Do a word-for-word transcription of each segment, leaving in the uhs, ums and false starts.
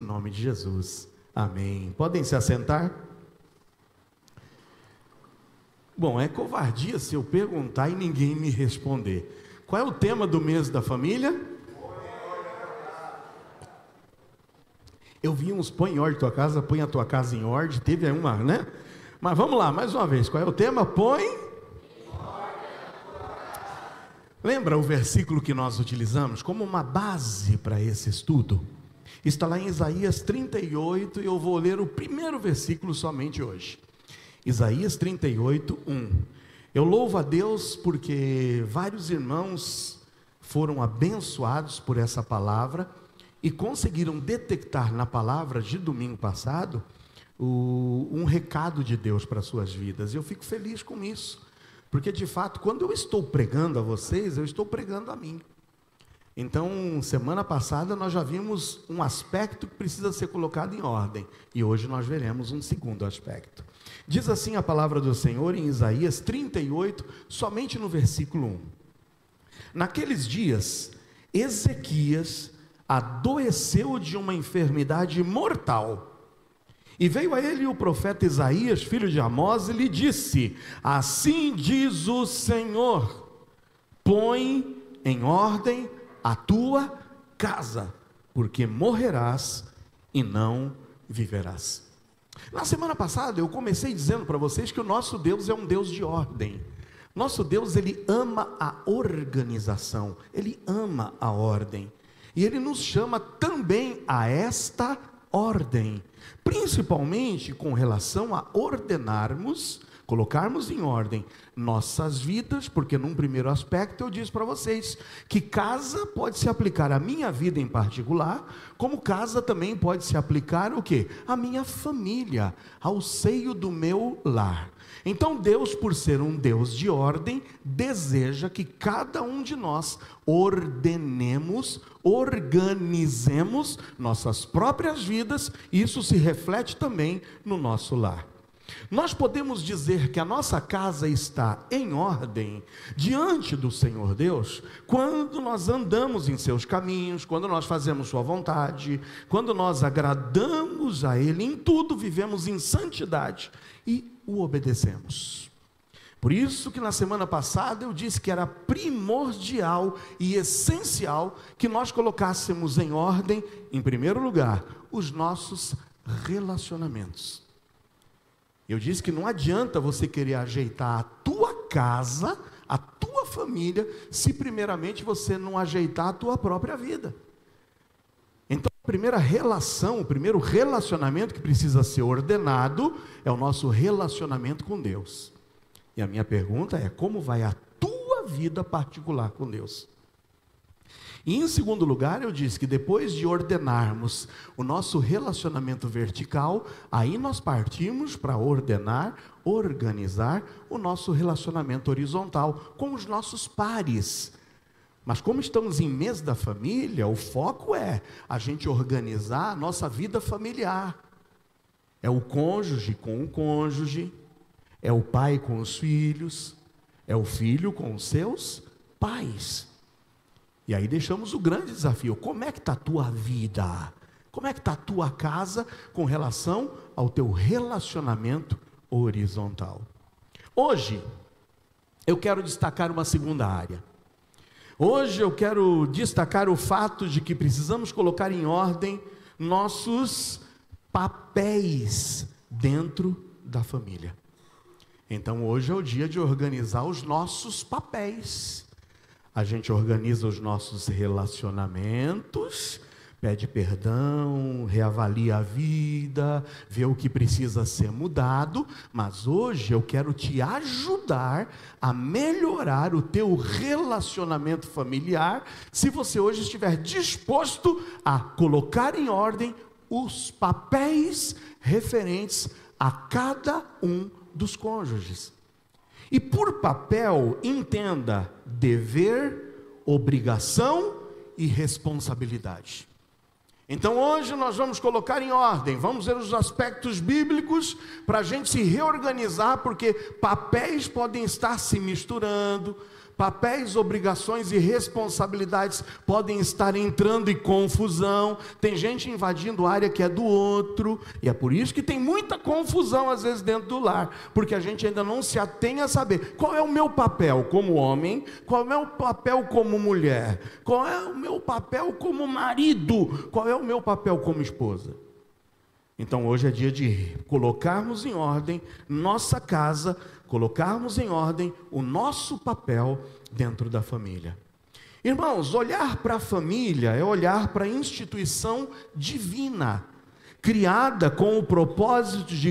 nome de Jesus. Amém. Podem se assentar? Bom, é covardia se eu perguntar e ninguém me responder. Qual é o tema do mês da família? Eu vi uns põe em ordem tua casa, põe a tua casa em ordem, teve uma, né? Mas vamos lá, mais uma vez, qual é o tema? Põe em ordem a tua casa. Lembra o versículo que nós utilizamos como uma base para esse estudo? Está lá em Isaías trinta e oito, e eu vou ler o primeiro versículo somente hoje. Isaías trinta e oito, um. Eu louvo a Deus porque vários irmãos foram abençoados por essa palavra e conseguiram detectar na palavra de domingo passado o, um recado de Deus para suas vidas. Eu fico feliz com isso, porque de fato, quando eu estou pregando a vocês, eu estou pregando a mim. Então, semana passada nós já vimos um aspecto que precisa ser colocado em ordem, e hoje nós veremos um segundo aspecto. Diz assim a palavra do Senhor em Isaías trinta e oito, somente no versículo um. Naqueles dias, Ezequias adoeceu de uma enfermidade mortal, e veio a ele o profeta Isaías, filho de Amós, e lhe disse: assim diz o Senhor, põe em ordem a tua casa, porque morrerás e não viverás. Na semana passada eu comecei dizendo para vocês que o nosso Deus é um Deus de ordem. Nosso Deus, ele ama a organização, ele ama a ordem, e ele nos chama também a esta ordem, principalmente com relação a ordenarmos, colocarmos em ordem nossas vidas, porque num primeiro aspecto eu disse para vocês que casa pode se aplicar à minha vida em particular, como casa também pode se aplicar o quê? À minha família, ao seio do meu lar. Então Deus, por ser um Deus de ordem, deseja que cada um de nós ordenemos, organizemos nossas próprias vidas, e isso se reflete também no nosso lar. Nós podemos dizer que a nossa casa está em ordem diante do Senhor Deus quando nós andamos em seus caminhos, quando nós fazemos sua vontade, quando nós agradamos a Ele em tudo, vivemos em santidade e o obedecemos. Por isso que na semana passada eu disse que era primordial e essencial que nós colocássemos em ordem, em primeiro lugar, os nossos relacionamentos. Eu disse que não adianta você querer ajeitar a tua casa, a tua família, se primeiramente você não ajeitar a tua própria vida. Então a primeira relação, o primeiro relacionamento que precisa ser ordenado é o nosso relacionamento com Deus. E a minha pergunta é: como vai a tua vida particular com Deus? E em segundo lugar, eu disse que depois de ordenarmos o nosso relacionamento vertical, aí nós partimos para ordenar, organizar o nosso relacionamento horizontal com os nossos pares. Mas como estamos em mês da família, o foco é a gente organizar a nossa vida familiar. É o cônjuge com o cônjuge, é o pai com os filhos, é o filho com os seus pais. E aí deixamos o grande desafio: como é que está a tua vida? Como é que está a tua casa com relação ao teu relacionamento horizontal? Hoje, eu quero destacar uma segunda área. Hoje eu quero destacar o fato de que precisamos colocar em ordem nossos papéis dentro da família. Então hoje é o dia de organizar os nossos papéis. A gente organiza os nossos relacionamentos, pede perdão, reavalia a vida, vê o que precisa ser mudado, mas hoje eu quero te ajudar a melhorar o teu relacionamento familiar, se você hoje estiver disposto a colocar em ordem os papéis referentes a cada um dos cônjuges. E por papel, entenda dever, obrigação e responsabilidade. Então hoje nós vamos colocar em ordem, vamos ver os aspectos bíblicos para a gente se reorganizar, porque papéis podem estar se misturando, Papéis, obrigações e responsabilidades podem estar entrando em confusão. Tem gente invadindo a área que é do outro, e é por isso que tem muita confusão às vezes dentro do lar, porque a gente ainda não se atém a saber qual é o meu papel como homem, qual é o meu papel como mulher, qual é o meu papel como marido, qual é o meu papel como esposa. Então hoje é dia de colocarmos em ordem nossa casa, colocarmos em ordem o nosso papel dentro da família. Irmãos, olhar para a família é olhar para a instituição divina, criada com o propósito de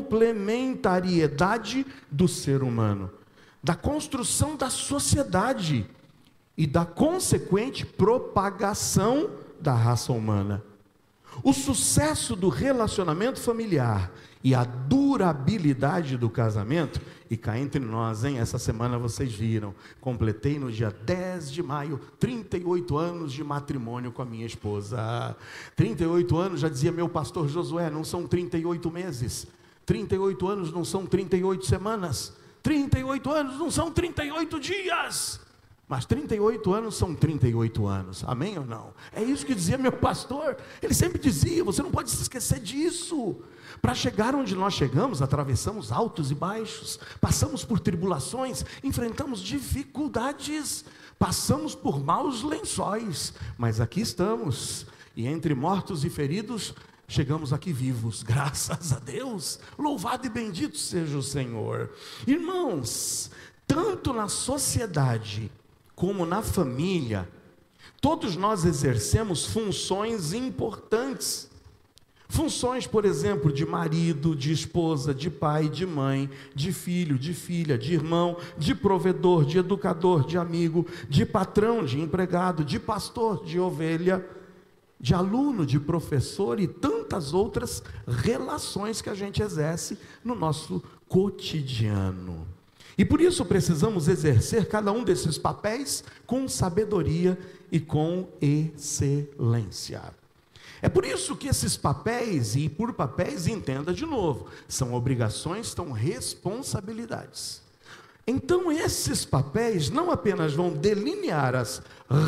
complementariedade do ser humano, da construção da sociedade e da consequente propagação da raça humana. O sucesso do relacionamento familiar e a durabilidade do casamento, e cá entre nós, hein? Essa semana vocês viram, completei no dia dez de maio, trinta e oito anos de matrimônio com a minha esposa. trinta e oito anos, já dizia meu pastor Josué, não são trinta e oito meses, trinta e oito anos não são trinta e oito semanas, trinta e oito anos não são trinta e oito dias. Mas trinta e oito anos são trinta e oito anos, amém ou não? É isso que dizia meu pastor, ele sempre dizia, você não pode se esquecer disso. Para chegar onde nós chegamos, atravessamos altos e baixos, passamos por tribulações, enfrentamos dificuldades, passamos por maus lençóis, mas aqui estamos, e entre mortos e feridos, chegamos aqui vivos, graças a Deus, louvado e bendito seja o Senhor. Irmãos, tanto na sociedade, como na família, todos nós exercemos funções importantes. Funções, por exemplo, de marido, de esposa, de pai, de mãe, de filho, de filha, de irmão, de provedor, de educador, de amigo, de patrão, de empregado, de pastor, de ovelha, de aluno, de professor e tantas outras relações que a gente exerce no nosso cotidiano. E por isso precisamos exercer cada um desses papéis com sabedoria e com excelência. É por isso que esses papéis, e por papéis entenda de novo, são obrigações, são responsabilidades. Então esses papéis não apenas vão delinear as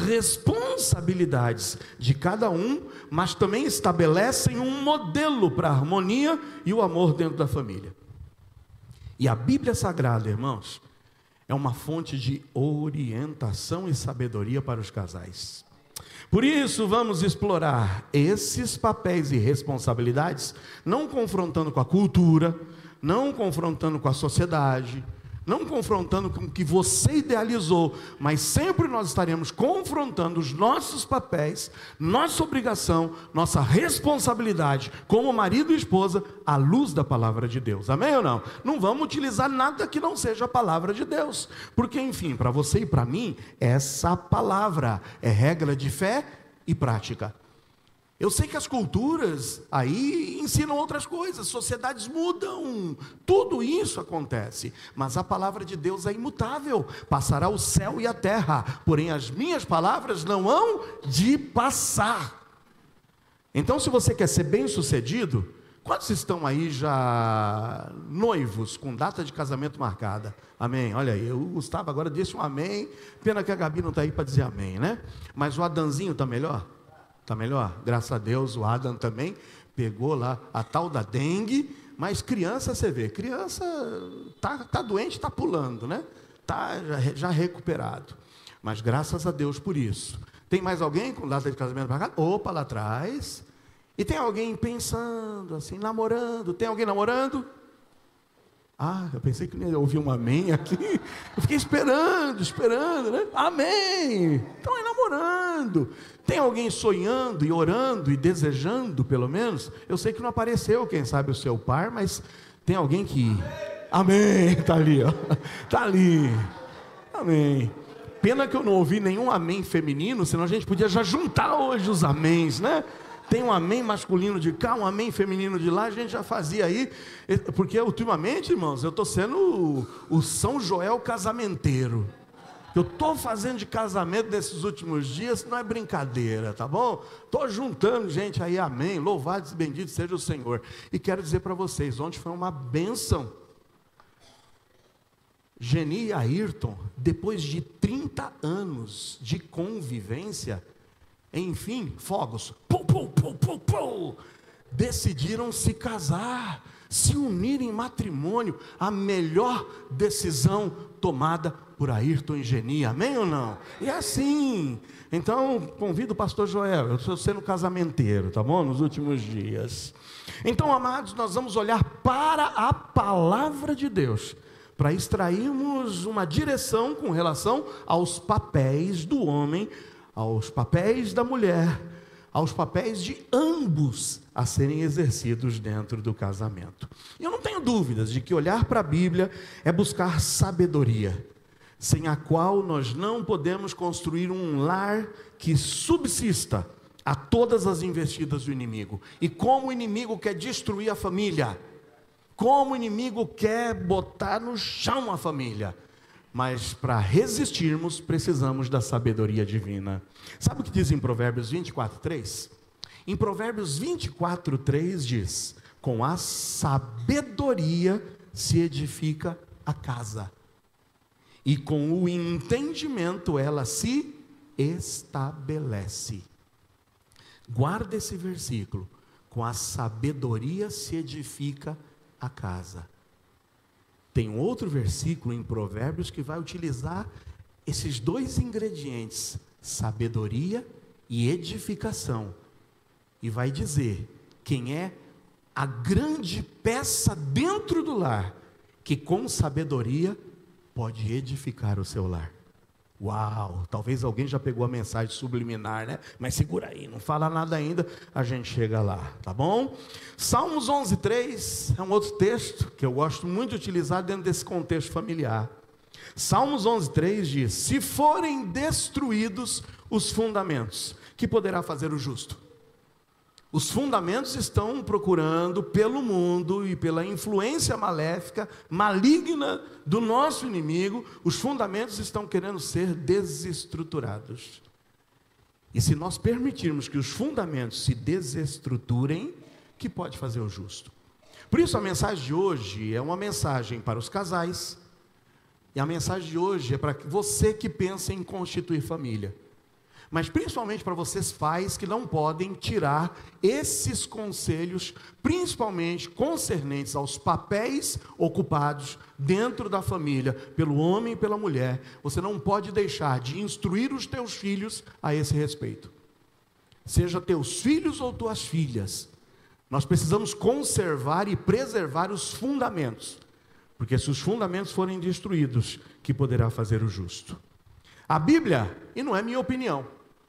responsabilidades de cada um, mas também estabelecem um modelo para a harmonia e o amor dentro da família. E a Bíblia Sagrada, irmãos, é uma fonte de orientação e sabedoria para os casais. Por isso, vamos explorar esses papéis e responsabilidades, não confrontando com a cultura, não confrontando com a sociedade, não confrontando com o que você idealizou, mas sempre nós estaremos confrontando os nossos papéis, nossa obrigação, nossa responsabilidade como marido e esposa, à luz da palavra de Deus, amém ou não? Não vamos utilizar nada que não seja a palavra de Deus, porque enfim, para você e para mim, essa palavra é regra de fé e prática. Eu sei que as culturas aí ensinam outras coisas, sociedades mudam, tudo isso acontece, mas a palavra de Deus é imutável, passará o céu e a terra, porém as minhas palavras não hão de passar. Então se você quer ser bem sucedido, quantos estão aí já noivos, com data de casamento marcada? Amém, olha aí, o Gustavo agora disse um amém, pena que a Gabi não está aí para dizer amém, né? Mas o Adanzinho está melhor? Está melhor? Graças a Deus, o Adam também pegou lá a tal da dengue, mas criança, você vê, criança está tá doente, está pulando, né? Está já, já recuperado, mas graças a Deus por isso. Tem mais alguém com data de casamento para cá? Opa, lá atrás. E tem alguém pensando assim, namorando, tem alguém namorando? Ah, eu pensei que não ia ouvir um amém aqui, eu fiquei esperando, esperando, né? Amém, então é namorando. Tem alguém sonhando e orando e desejando pelo menos? Eu sei que não apareceu, quem sabe o seu par, mas tem alguém que, amém, está ali, ó, está ali, amém. Pena que eu não ouvi nenhum amém feminino, senão a gente podia já juntar hoje os améns, né? Tem um amém masculino de cá, um amém feminino de lá, a gente já fazia aí, porque ultimamente, irmãos, eu estou sendo o, o São Joel casamenteiro. Eu estou fazendo de casamento nesses últimos dias, não é brincadeira, tá bom? Estou juntando gente aí, amém, louvado e bendito seja o Senhor. E quero dizer para vocês, ontem foi uma bênção. Geni e Ayrton, depois de trinta anos de convivência, enfim, fogos, pum, pum, pum, pum, pum, decidiram se casar, se unir em matrimônio, a melhor decisão tomada por Ayrton e Geni, amém ou não? E assim, então convido o pastor Joel, eu estou sendo casamenteiro, tá bom? Nos últimos dias. Então, amados, nós vamos olhar para a palavra de Deus, para extrairmos uma direção com relação aos papéis do homem, aos papéis da mulher, aos papéis de ambos a serem exercidos dentro do casamento. Eu não tenho dúvidas de que olhar para a Bíblia é buscar sabedoria, sem a qual nós não podemos construir um lar que subsista a todas as investidas do inimigo. E como o inimigo quer destruir a família, como o inimigo quer botar no chão a família, mas para resistirmos precisamos da sabedoria divina. Sabe o que diz em Provérbios vinte e quatro, três? Em Provérbios vinte e quatro, três diz: com a sabedoria se edifica a casa, e com o entendimento ela se estabelece. Guarda esse versículo: com a sabedoria se edifica a casa. Tem um outro versículo em Provérbios que vai utilizar esses dois ingredientes, sabedoria e edificação, e vai dizer quem é a grande peça dentro do lar, que com sabedoria pode edificar o seu lar. Uau, talvez alguém já pegou a mensagem subliminar, né? Mas segura aí, não fala nada ainda, a gente chega lá, tá bom? Salmos onze, três é um outro texto que eu gosto muito de utilizar dentro desse contexto familiar. Salmos onze, três diz: se forem destruídos os fundamentos, que poderá fazer o justo? Os fundamentos estão procurando pelo mundo e pela influência maléfica, maligna do nosso inimigo, os fundamentos estão querendo ser desestruturados. E se nós permitirmos que os fundamentos se desestruturem, que pode fazer o justo? Por isso a mensagem de hoje é uma mensagem para os casais, e a mensagem de hoje é para você que pensa em constituir família, mas principalmente para vocês pais que não podem tirar esses conselhos, principalmente concernentes aos papéis ocupados dentro da família, pelo homem e pela mulher. Você não pode deixar de instruir os teus filhos a esse respeito. Seja teus filhos ou tuas filhas, nós precisamos conservar e preservar os fundamentos, porque se os fundamentos forem destruídos, que poderá fazer o justo? A Bíblia, e não é minha opinião,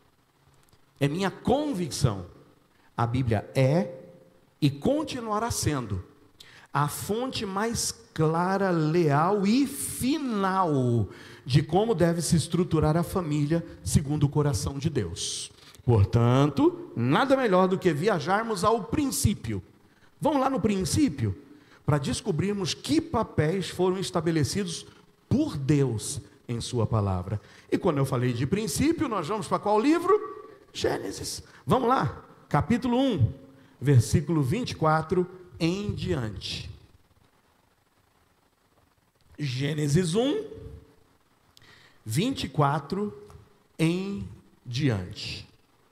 é minha convicção, a Bíblia é e continuará sendo a fonte mais clara, leal e final de como deve se estruturar a família segundo o coração de Deus. Portanto, nada melhor do que viajarmos ao princípio. Vamos lá no princípio, para descobrirmos que papéis foram estabelecidos por Deus em sua palavra. E quando eu falei de princípio, nós vamos para qual livro? Gênesis. Vamos lá, capítulo um, versículo vinte e quatro em diante. Gênesis um, vinte e quatro em diante.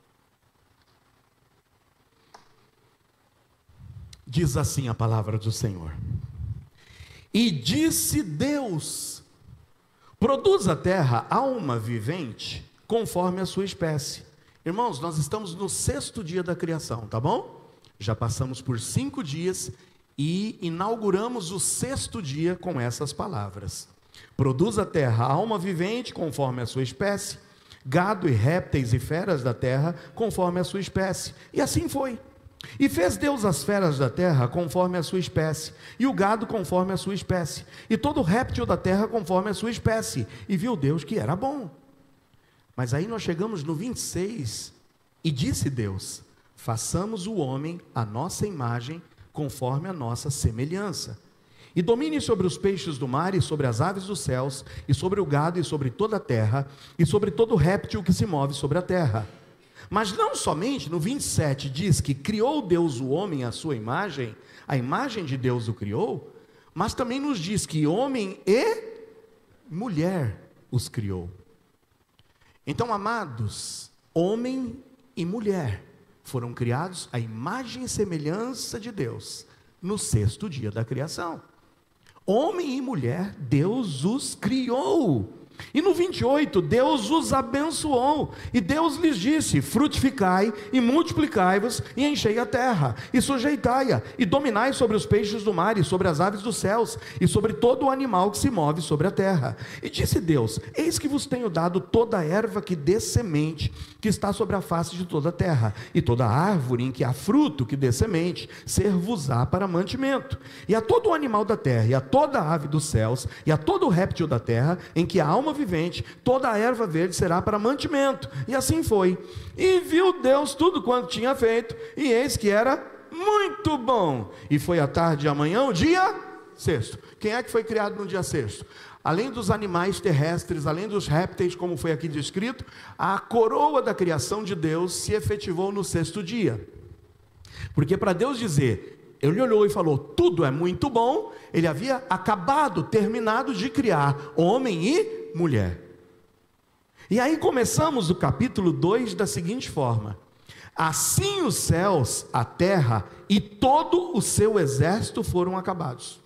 Diz assim a palavra do Senhor: e disse Deus: produz a terra alma vivente conforme a sua espécie. Irmãos, nós estamos no sexto dia da criação, tá bom? Já passamos por cinco dias e inauguramos o sexto dia com essas palavras: produz a terra alma vivente conforme a sua espécie, gado e répteis e feras da terra conforme a sua espécie. E assim foi. E fez Deus as feras da terra conforme a sua espécie, e o gado conforme a sua espécie, e todo réptil da terra conforme a sua espécie. E viu Deus que era bom. Mas aí nós chegamos no vinte e seis, e disse Deus: façamos o homem à nossa imagem, conforme a nossa semelhança, e domine sobre os peixes do mar, e sobre as aves dos céus, e sobre o gado, e sobre toda a terra, e sobre todo réptil que se move sobre a terra. Mas não somente, no vinte e sete diz que criou Deus o homem à sua imagem, a imagem de Deus o criou, mas também nos diz que homem e mulher os criou. Então, amados, homem e mulher foram criados à imagem e semelhança de Deus no sexto dia da criação. Homem e mulher, Deus os criou. E no vinte e oito, Deus os abençoou, e Deus lhes disse: frutificai e multiplicai-vos, e enchei a terra, e sujeitai-a, e dominai sobre os peixes do mar, e sobre as aves dos céus, e sobre todo o animal que se move sobre a terra. E disse Deus: eis que vos tenho dado toda a erva que dê semente, que está sobre a face de toda a terra, e toda árvore em que há fruto que dê semente, ser-vos-á para mantimento. E a todo o animal da terra, e a toda a ave dos céus, e a todo o réptil da terra, em que há alma vivente, toda a erva verde será para mantimento. E assim foi. E viu Deus tudo quanto tinha feito, e eis que era muito bom. E foi a tarde e amanhã o dia sexto. Quem é que foi criado no dia sexto? Além dos animais terrestres, além dos répteis, como foi aqui descrito, a coroa da criação de Deus se efetivou no sexto dia. Porque para Deus dizer, ele olhou e falou, tudo é muito bom, ele havia acabado, terminado de criar homem e mulher. E aí começamos o capítulo dois da seguinte forma: assim os céus, a terra e todo o seu exército foram acabados.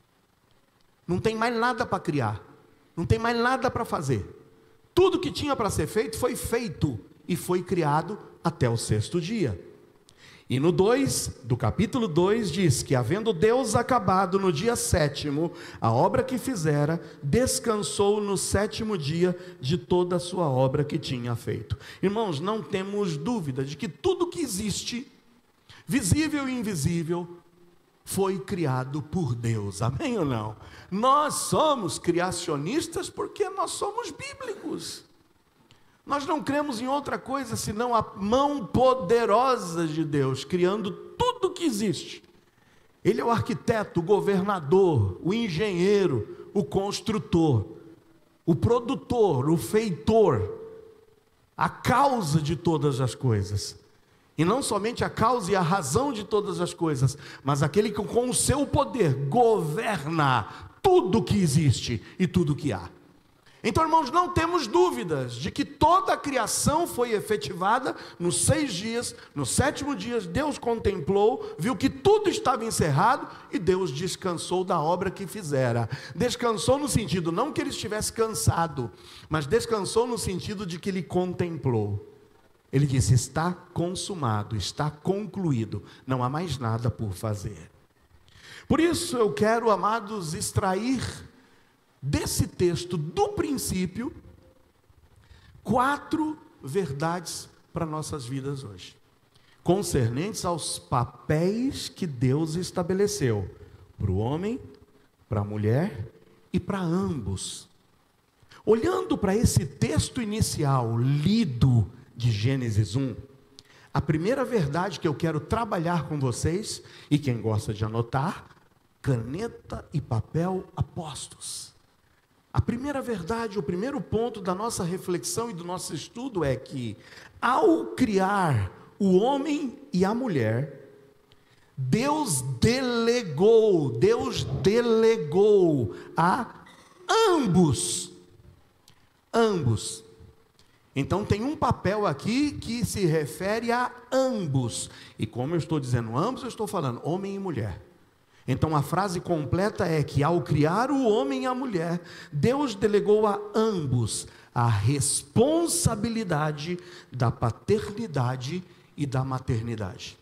Não tem mais nada para criar, não tem mais nada para fazer. Tudo que tinha para ser feito foi feito e foi criado até o sexto dia. E no dois, do capítulo dois, diz que havendo Deus acabado no dia sétimo a obra que fizera, descansou no sétimo dia de toda a sua obra que tinha feito. Irmãos, não temos dúvida de que tudo que existe, visível e invisível, foi criado por Deus, amém ou não? Nós somos criacionistas porque nós somos bíblicos. Nós não cremos em outra coisa senão a mão poderosa de Deus, criando tudo que existe. Ele é o arquiteto, o governador, o engenheiro, o construtor, o produtor, o feitor, a causa de todas as coisas. E não somente a causa e a razão de todas as coisas, mas aquele que com o seu poder governa tudo que existe e tudo que há. Então, irmãos, não temos dúvidas de que toda a criação foi efetivada nos seis dias. No sétimo dia, Deus contemplou, viu que tudo estava encerrado e Deus descansou da obra que fizera. Descansou no sentido, não que ele estivesse cansado, mas descansou no sentido de que ele contemplou. Ele disse, está consumado, está concluído, não há mais nada por fazer. Por isso eu quero, amados, extrair desse texto, do princípio, quatro verdades para nossas vidas hoje, concernentes aos papéis que Deus estabeleceu, para o homem, para a mulher e para ambos. Olhando para esse texto inicial, lido de Gênesis um, a primeira verdade que eu quero trabalhar com vocês, e quem gosta de anotar, caneta e papel apostos. A primeira verdade, o primeiro ponto da nossa reflexão e do nosso estudo é que, ao criar o homem e a mulher, Deus delegou, Deus delegou a ambos, ambos. Então tem um papel aqui que se refere a ambos, e como eu estou dizendo ambos, eu estou falando homem e mulher. Então a frase completa é que ao criar o homem e a mulher, Deus delegou a ambos a responsabilidade da paternidade e da maternidade.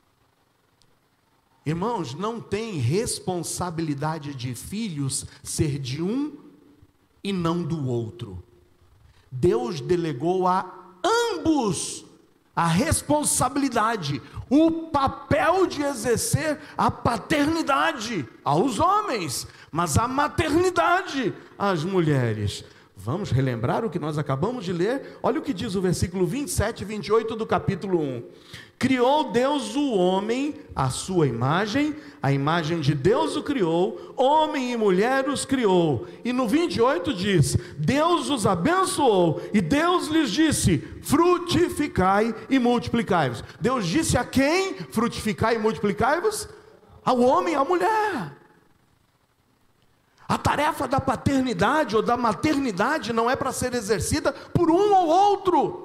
Irmãos, não tem responsabilidade de filhos ser de um e não do outro. Deus delegou a ambos a responsabilidade, o papel de exercer a paternidade aos homens, mas a maternidade às mulheres. Vamos relembrar o que nós acabamos de ler? Olha o que diz o versículo vinte e sete e vinte e oito do capítulo um. Criou Deus o homem à sua imagem, a imagem de Deus o criou, homem e mulher os criou. E no vinte e oito diz, Deus os abençoou, e Deus lhes disse, frutificai e multiplicai-vos. Deus disse a quem? Frutificai e multiplicai-vos? Ao homem e à mulher. A tarefa da paternidade ou da maternidade não é para ser exercida por um ou outro.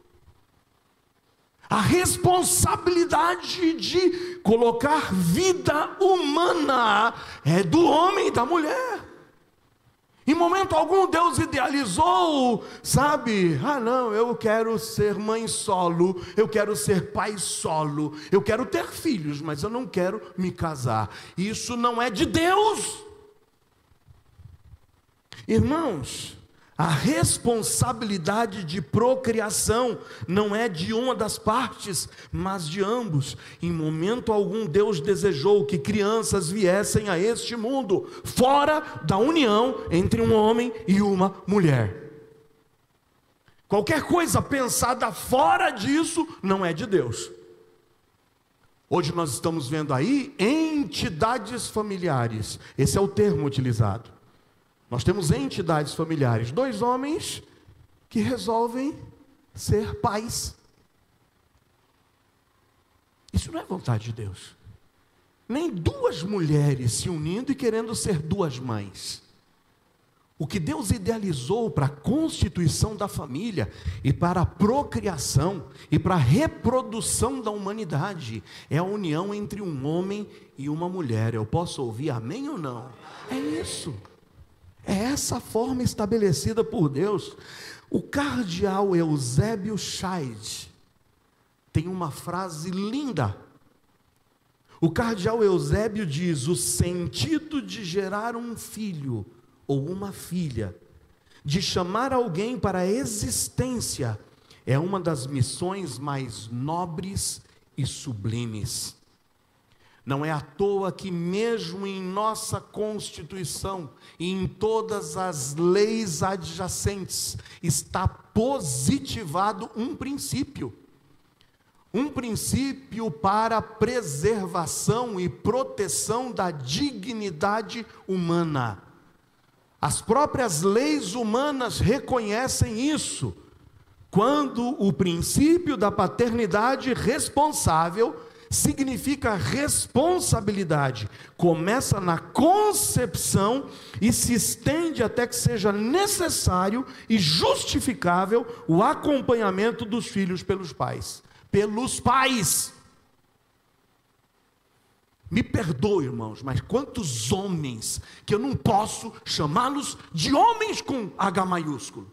A responsabilidade de colocar vida humana é do homem e da mulher. Em momento algum Deus idealizou, sabe? Ah não, eu quero ser mãe solo, eu quero ser pai solo, eu quero ter filhos, mas eu não quero me casar. Isso não é de Deus. Irmãos, a responsabilidade de procriação não é de uma das partes, mas de ambos. Em momento algum Deus desejou que crianças viessem a este mundo, fora da união entre um homem e uma mulher. Qualquer coisa pensada fora disso não é de Deus. Hoje nós estamos vendo aí entidades familiares, esse é o termo utilizado. Nós temos entidades familiares, dois homens que resolvem ser pais. Isso não é vontade de Deus. Nem duas mulheres se unindo e querendo ser duas mães. O que Deus idealizou para a constituição da família e para a procriação e para a reprodução da humanidade é a união entre um homem e uma mulher. Eu posso ouvir amém ou não? É isso. É essa forma estabelecida por Deus. O cardeal Eusébio Scheid tem uma frase linda. O cardeal Eusébio diz: o sentido de gerar um filho ou uma filha, de chamar alguém para a existência, é uma das missões mais nobres e sublimes. Não é à toa que mesmo em nossa Constituição e em todas as leis adjacentes está positivado um princípio. Um princípio para a preservação e proteção da dignidade humana. As próprias leis humanas reconhecem isso, quando o princípio da paternidade responsável significa responsabilidade, começa na concepção e se estende até que seja necessário e justificável o acompanhamento dos filhos pelos pais, pelos pais. Me perdoe, irmãos, mas quantos homens que eu não posso chamá-los de homens com H maiúsculo,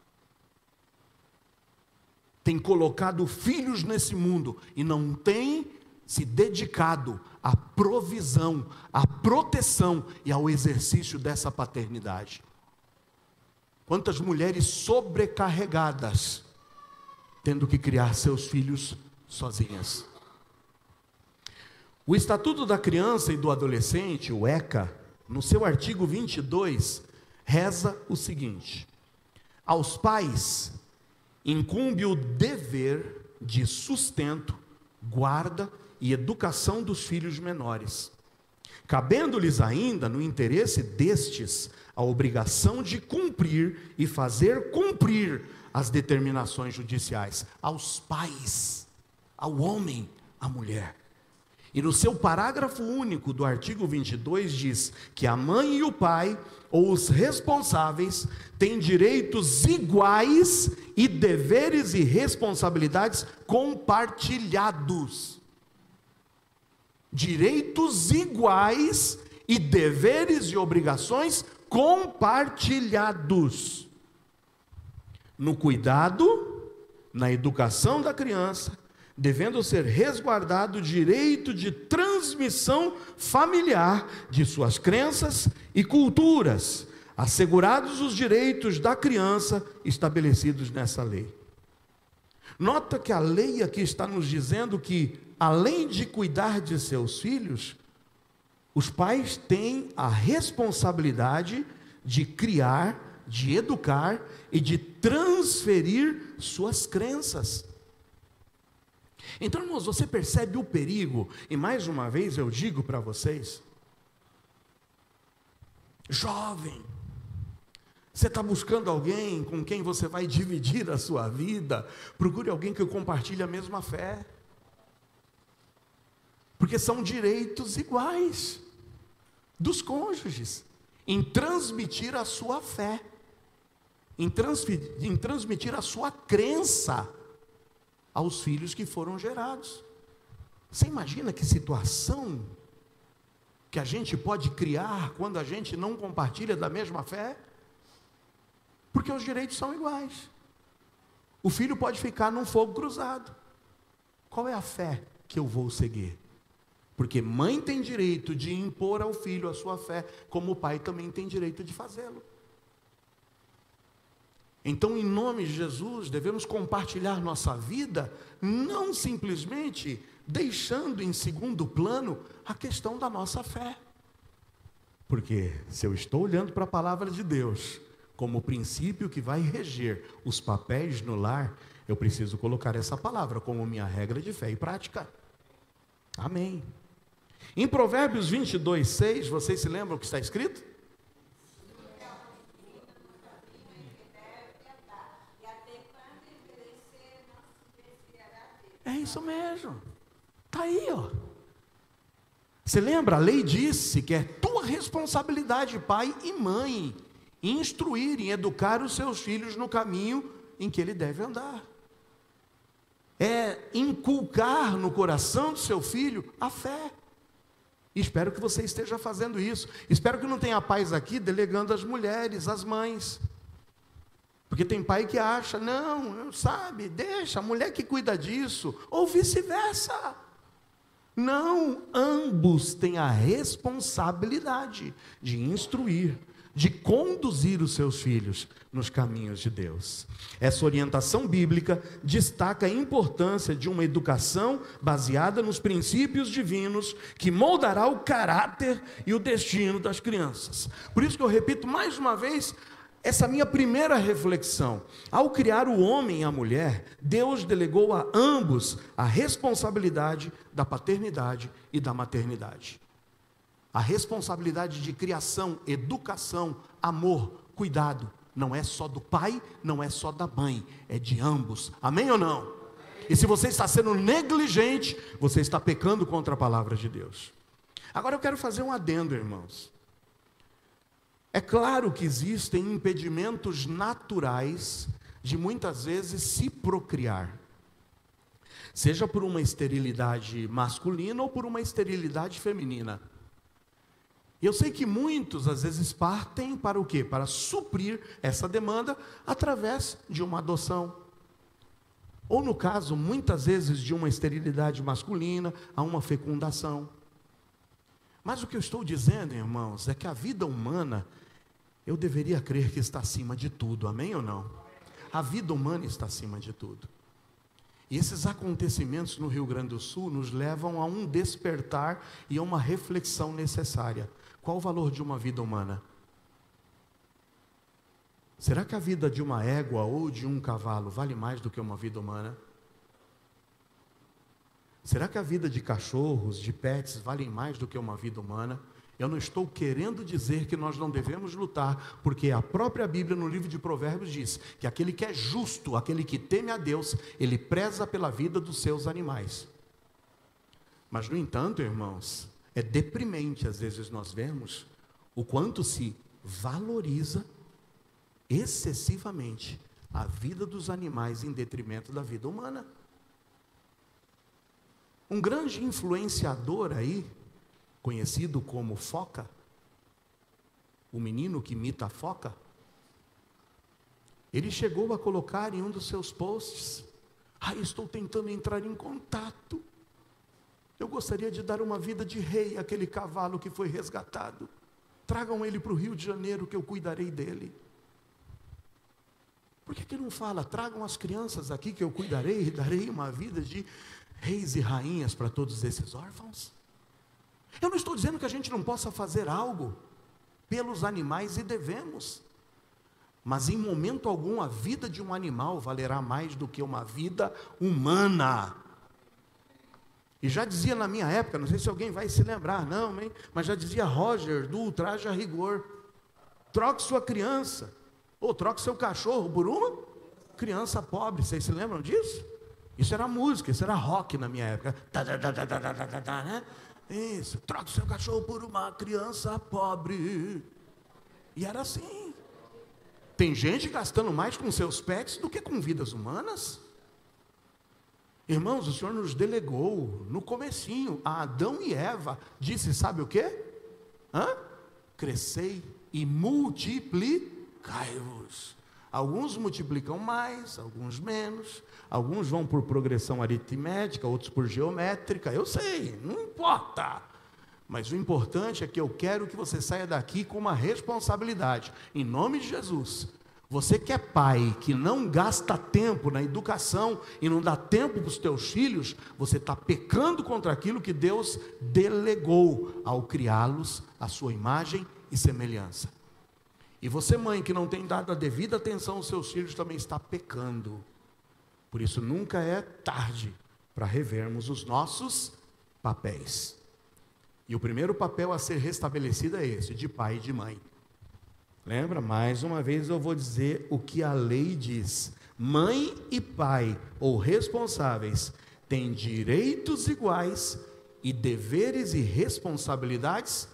tem colocado filhos nesse mundo e não tem se dedicado à provisão, à proteção e ao exercício dessa paternidade. Quantas mulheres sobrecarregadas, tendo que criar seus filhos sozinhas. O Estatuto da Criança e do Adolescente, o ECA, no seu artigo vinte e dois, reza o seguinte: aos pais incumbe o dever de sustento, guarda e educação dos filhos menores, cabendo-lhes ainda, no interesse destes, a obrigação de cumprir e fazer cumprir as determinações judiciais. Aos pais, ao homem, à mulher. E no seu parágrafo único do artigo vinte e dois diz que a mãe e o pai, ou os responsáveis, têm direitos iguais e deveres e responsabilidades compartilhados. Direitos iguais e deveres e obrigações compartilhados. No cuidado, na educação da criança, devendo ser resguardado o direito de transmissão familiar de suas crenças e culturas, assegurados os direitos da criança estabelecidos nessa lei. Nota que a lei aqui está nos dizendo que, além de cuidar de seus filhos, os pais têm a responsabilidade de criar, de educar e de transferir suas crenças. Então, irmãos, você percebe o perigo, e mais uma vez eu digo para vocês, jovem, você está buscando alguém com quem você vai dividir a sua vida, procure alguém que compartilhe a mesma fé, porque são direitos iguais dos cônjuges, em transmitir a sua fé, em, transmitir, em transmitir a sua crença aos filhos que foram gerados. Você imagina que situação que a gente pode criar quando a gente não compartilha da mesma fé? Porque os direitos são iguais. O filho pode ficar num fogo cruzado. Qual é a fé que eu vou seguir? Porque mãe tem direito de impor ao filho a sua fé, como o pai também tem direito de fazê-lo. Então, em nome de Jesus, devemos compartilhar nossa vida, não simplesmente deixando em segundo plano a questão da nossa fé. Porque se eu estou olhando para a palavra de Deus como o princípio que vai reger os papéis no lar, eu preciso colocar essa palavra como minha regra de fé e prática. Amém. Em Provérbios vinte e dois, seis, vocês se lembram o que está escrito? É isso mesmo. Está aí, ó. Você lembra? A lei disse que é tua responsabilidade, pai e mãe, instruir e educar os seus filhos no caminho em que ele deve andar. É inculcar no coração do seu filho a fé. E espero que você esteja fazendo isso. Espero que não tenha pais aqui delegando as mulheres, as mães. Porque tem pai que acha, não, sabe, deixa, a mulher que cuida disso, ou vice-versa. Não, ambos têm a responsabilidade de instruir, de conduzir os seus filhos nos caminhos de Deus. Essa orientação bíblica destaca a importância de uma educação baseada nos princípios divinos, que moldará o caráter e o destino das crianças. Por isso que eu repito mais uma vez, essa minha primeira reflexão: ao criar o homem e a mulher, Deus delegou a ambos a responsabilidade da paternidade e da maternidade. A responsabilidade de criação, educação, amor, cuidado, não é só do pai, não é só da mãe, é de ambos. Amém ou não? E se você está sendo negligente, você está pecando contra a palavra de Deus. Agora eu quero fazer um adendo, irmãos. É claro que existem impedimentos naturais de muitas vezes se procriar, seja por uma esterilidade masculina ou por uma esterilidade feminina. E eu sei que muitos às vezes partem para o quê? Para suprir essa demanda através de uma adoção. Ou no caso, muitas vezes de uma esterilidade masculina a uma fecundação. Mas o que eu estou dizendo, irmãos, é que a vida humana, eu deveria crer que está acima de tudo, amém ou não? A vida humana está acima de tudo. E esses acontecimentos no Rio Grande do Sul nos levam a um despertar e a uma reflexão necessária. Qual o valor de uma vida humana? Será que a vida de uma égua ou de um cavalo vale mais do que uma vida humana? Será que a vida de cachorros, de pets, vale mais do que uma vida humana? Eu não estou querendo dizer que nós não devemos lutar, porque a própria Bíblia, no livro de Provérbios, diz que aquele que é justo, aquele que teme a Deus, ele preza pela vida dos seus animais. Mas, no entanto, irmãos, é deprimente, às vezes nós vemos o quanto se valoriza excessivamente a vida dos animais em detrimento da vida humana. Um grande influenciador aí, conhecido como Foca, o menino que imita a foca, ele chegou a colocar em um dos seus posts: ah, estou tentando entrar em contato, eu gostaria de dar uma vida de rei àquele cavalo que foi resgatado, tragam ele para o Rio de Janeiro que eu cuidarei dele. Por que que não fala, tragam as crianças aqui que eu cuidarei e darei uma vida de reis e rainhas para todos esses órfãos? Eu não estou dizendo que a gente não possa fazer algo pelos animais, e devemos, mas em momento algum a vida de um animal valerá mais do que uma vida humana. E já dizia na minha época, não sei se alguém vai se lembrar, não, hein? Mas já dizia Roger, do Ultraje a Rigor: troque sua criança, ou troque seu cachorro por uma criança pobre. Vocês se lembram disso? Isso era música, isso era rock na minha época. Tá, tá, tá, tá, tá, tá, tá, né? Isso, troque seu cachorro por uma criança pobre. E era assim. Tem gente gastando mais com seus pets do que com vidas humanas. Irmãos, o Senhor nos delegou no comecinho, a Adão e Eva, disse, sabe o quê? Hã? Crescei e multiplicai-vos. Alguns multiplicam mais, alguns menos, alguns vão por progressão aritmética, outros por geométrica, eu sei, não importa. Mas o importante é que eu quero que você saia daqui com uma responsabilidade, em nome de Jesus. Você que é pai, que não gasta tempo na educação e não dá tempo para os teus filhos, você está pecando contra aquilo que Deus delegou ao criá-los à sua imagem e semelhança. E você, mãe, que não tem dado a devida atenção aos seus filhos, também está pecando. Por isso, nunca é tarde para revermos os nossos papéis. E o primeiro papel a ser restabelecido é esse, de pai e de mãe. Lembra? Mais uma vez eu vou dizer o que a lei diz. Mãe e pai, ou responsáveis, têm direitos iguais e deveres e responsabilidades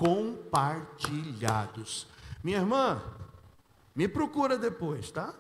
compartilhados. Minha irmã, me procura depois, tá?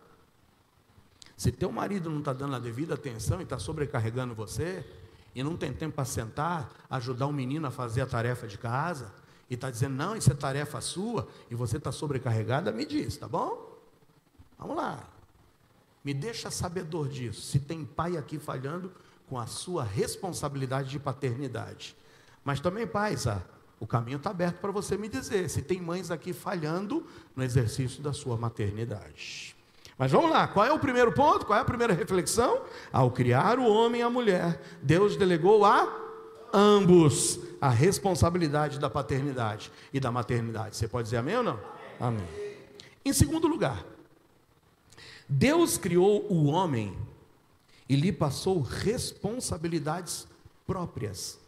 Se teu marido não está dando a devida atenção e está sobrecarregando você, e não tem tempo para sentar, ajudar o menino a fazer a tarefa de casa, e está dizendo, não, isso é tarefa sua, e você está sobrecarregada, me diz, tá bom? Vamos lá. Me deixa sabedor disso, se tem pai aqui falhando com a sua responsabilidade de paternidade. Mas também, pais, ah, o caminho está aberto para você me dizer, se tem mães aqui falhando no exercício da sua maternidade. Mas vamos lá, qual é o primeiro ponto? Qual é a primeira reflexão? Ao criar o homem e a mulher, Deus delegou a ambos a responsabilidade da paternidade e da maternidade. Você pode dizer amém ou não? Amém. Amém. Em segundo lugar, Deus criou o homem e lhe passou responsabilidades próprias.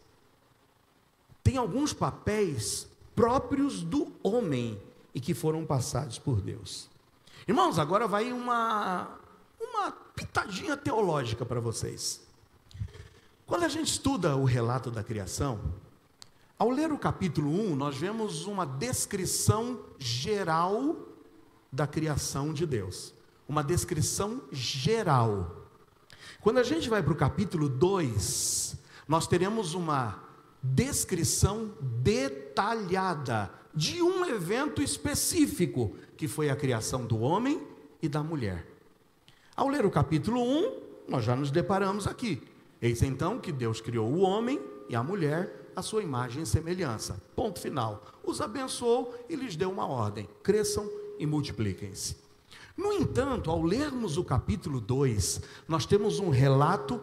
Tem alguns papéis próprios do homem e que foram passados por Deus. Irmãos, agora vai uma, uma pitadinha teológica para vocês. Quando a gente estuda o relato da criação, ao ler o capítulo um, nós vemos uma descrição geral da criação de Deus. Uma descrição geral. Quando a gente vai para o capítulo dois, nós teremos uma descrição detalhada de um evento específico, que foi a criação do homem e da mulher. Ao ler o capítulo um, nós já nos deparamos aqui. Eis então que Deus criou o homem e a mulher à sua imagem e semelhança. Ponto final. Os abençoou e lhes deu uma ordem: cresçam e multipliquem-se. No entanto, ao lermos o capítulo dois, nós temos um relato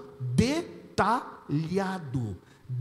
detalhado,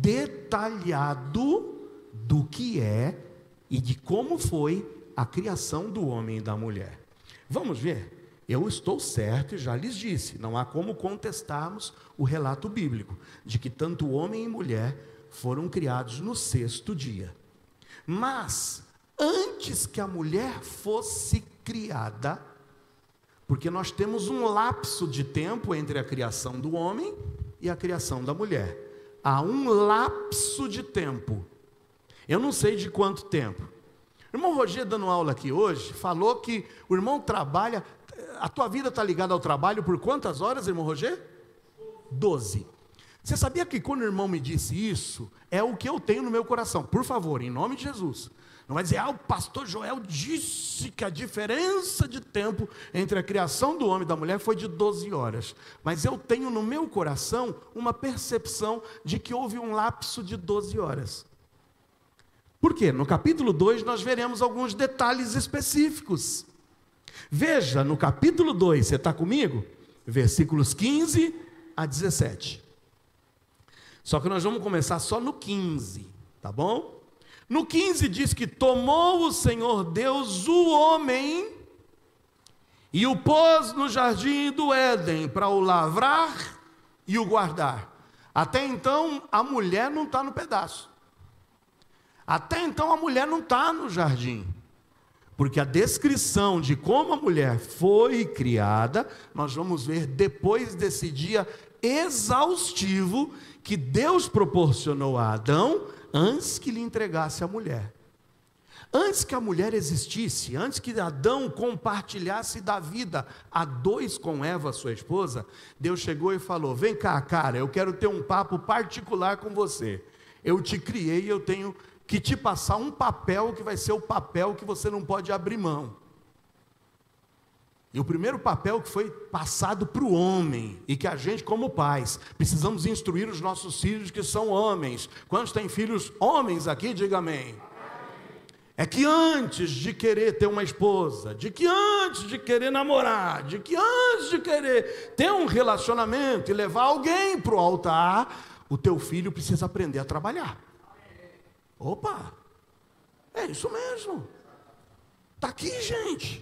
detalhado do que é e de como foi a criação do homem e da mulher. Vamos ver? Eu estou certo e já lhes disse, não há como contestarmos o relato bíblico, de que tanto homem e mulher foram criados no sexto dia. Mas, antes que a mulher fosse criada, porque nós temos um lapso de tempo entre a criação do homem e a criação da mulher. Há um lapso de tempo. Eu não sei de quanto tempo. O irmão Roger, dando aula aqui hoje, falou que o irmão trabalha... A tua vida está ligada ao trabalho por quantas horas, irmão Roger? Doze. Você sabia que quando o irmão me disse isso, é o que eu tenho no meu coração? Por favor, em nome de Jesus. Não vai dizer, ah, o pastor Joel disse que a diferença de tempo entre a criação do homem e da mulher foi de doze horas. Mas eu tenho no meu coração uma percepção de que houve um lapso de doze horas. Por quê? No capítulo dois nós veremos alguns detalhes específicos. Veja, no capítulo dois, você está comigo? Versículos quinze a dezessete. Só que nós vamos começar só no quinze, tá bom? No quinze diz que tomou o Senhor Deus o homem e o pôs no jardim do Éden para o lavrar e o guardar. Até então a mulher não está no pedaço. Até então a mulher não está no jardim. Porque a descrição de como a mulher foi criada, nós vamos ver depois desse dia exaustivo que Deus proporcionou a Adão antes que lhe entregasse a mulher. Antes que a mulher existisse, antes que Adão compartilhasse da vida a dois com Eva, sua esposa, Deus chegou e falou: vem cá, cara, eu quero ter um papo particular com você. Eu te criei e eu tenho que te passar um papel que vai ser o papel que você não pode abrir mão. E o primeiro papel que foi passado para o homem, e que a gente como pais, precisamos instruir os nossos filhos que são homens. Quantos têm filhos homens aqui, diga amém. É que antes de querer ter uma esposa, de que antes de querer namorar, de que antes de querer ter um relacionamento e levar alguém para o altar, o teu filho precisa aprender a trabalhar. Opa, é isso mesmo. Está aqui, gente.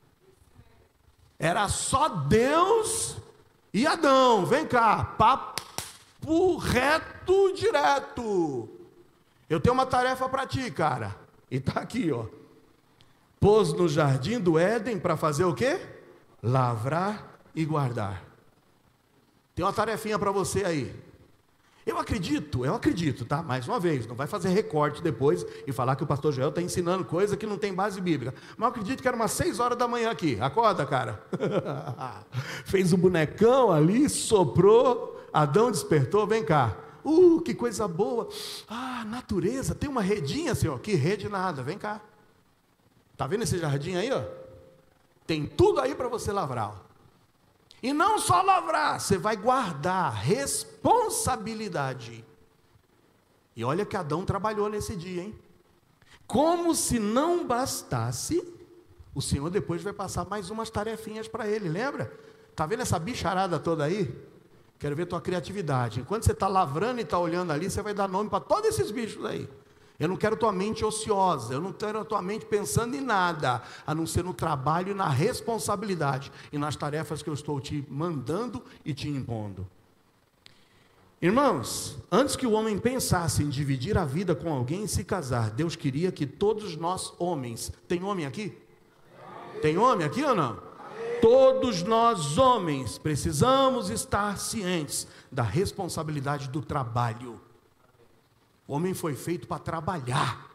Era só Deus e Adão. Vem cá, papo reto, direto. Eu tenho uma tarefa para ti, cara. E está aqui, ó. Pôs no jardim do Éden para fazer o quê? Lavrar e guardar. Tem uma tarefinha para você aí. Eu acredito, eu acredito, tá? Mais uma vez, não vai fazer recorte depois e falar que o pastor Joel está ensinando coisa que não tem base bíblica. Mas eu acredito que era umas seis horas da manhã aqui. Acorda, cara. Fez o bonecão ali, soprou, Adão despertou, vem cá. Uh, que coisa boa. Ah, natureza, tem uma redinha, senhor. Que rede nada, vem cá. Tá vendo esse jardim aí, ó? Tem tudo aí para você lavrar, ó. E não só lavrar, você vai guardar responsabilidade. E olha que Adão trabalhou nesse dia, hein? Como se não bastasse, o Senhor depois vai passar mais umas tarefinhas para ele, lembra? Tá vendo essa bicharada toda aí? Quero ver tua criatividade. Enquanto você está lavrando e está olhando ali, você vai dar nome para todos esses bichos aí. Eu não quero tua mente ociosa, eu não quero a tua mente pensando em nada, a não ser no trabalho e na responsabilidade, e nas tarefas que eu estou te mandando e te impondo. Irmãos, antes que o homem pensasse em dividir a vida com alguém e se casar, Deus queria que todos nós homens, tem homem aqui? Tem homem aqui ou não? Todos nós homens precisamos estar cientes da responsabilidade do trabalho. O homem foi feito para trabalhar.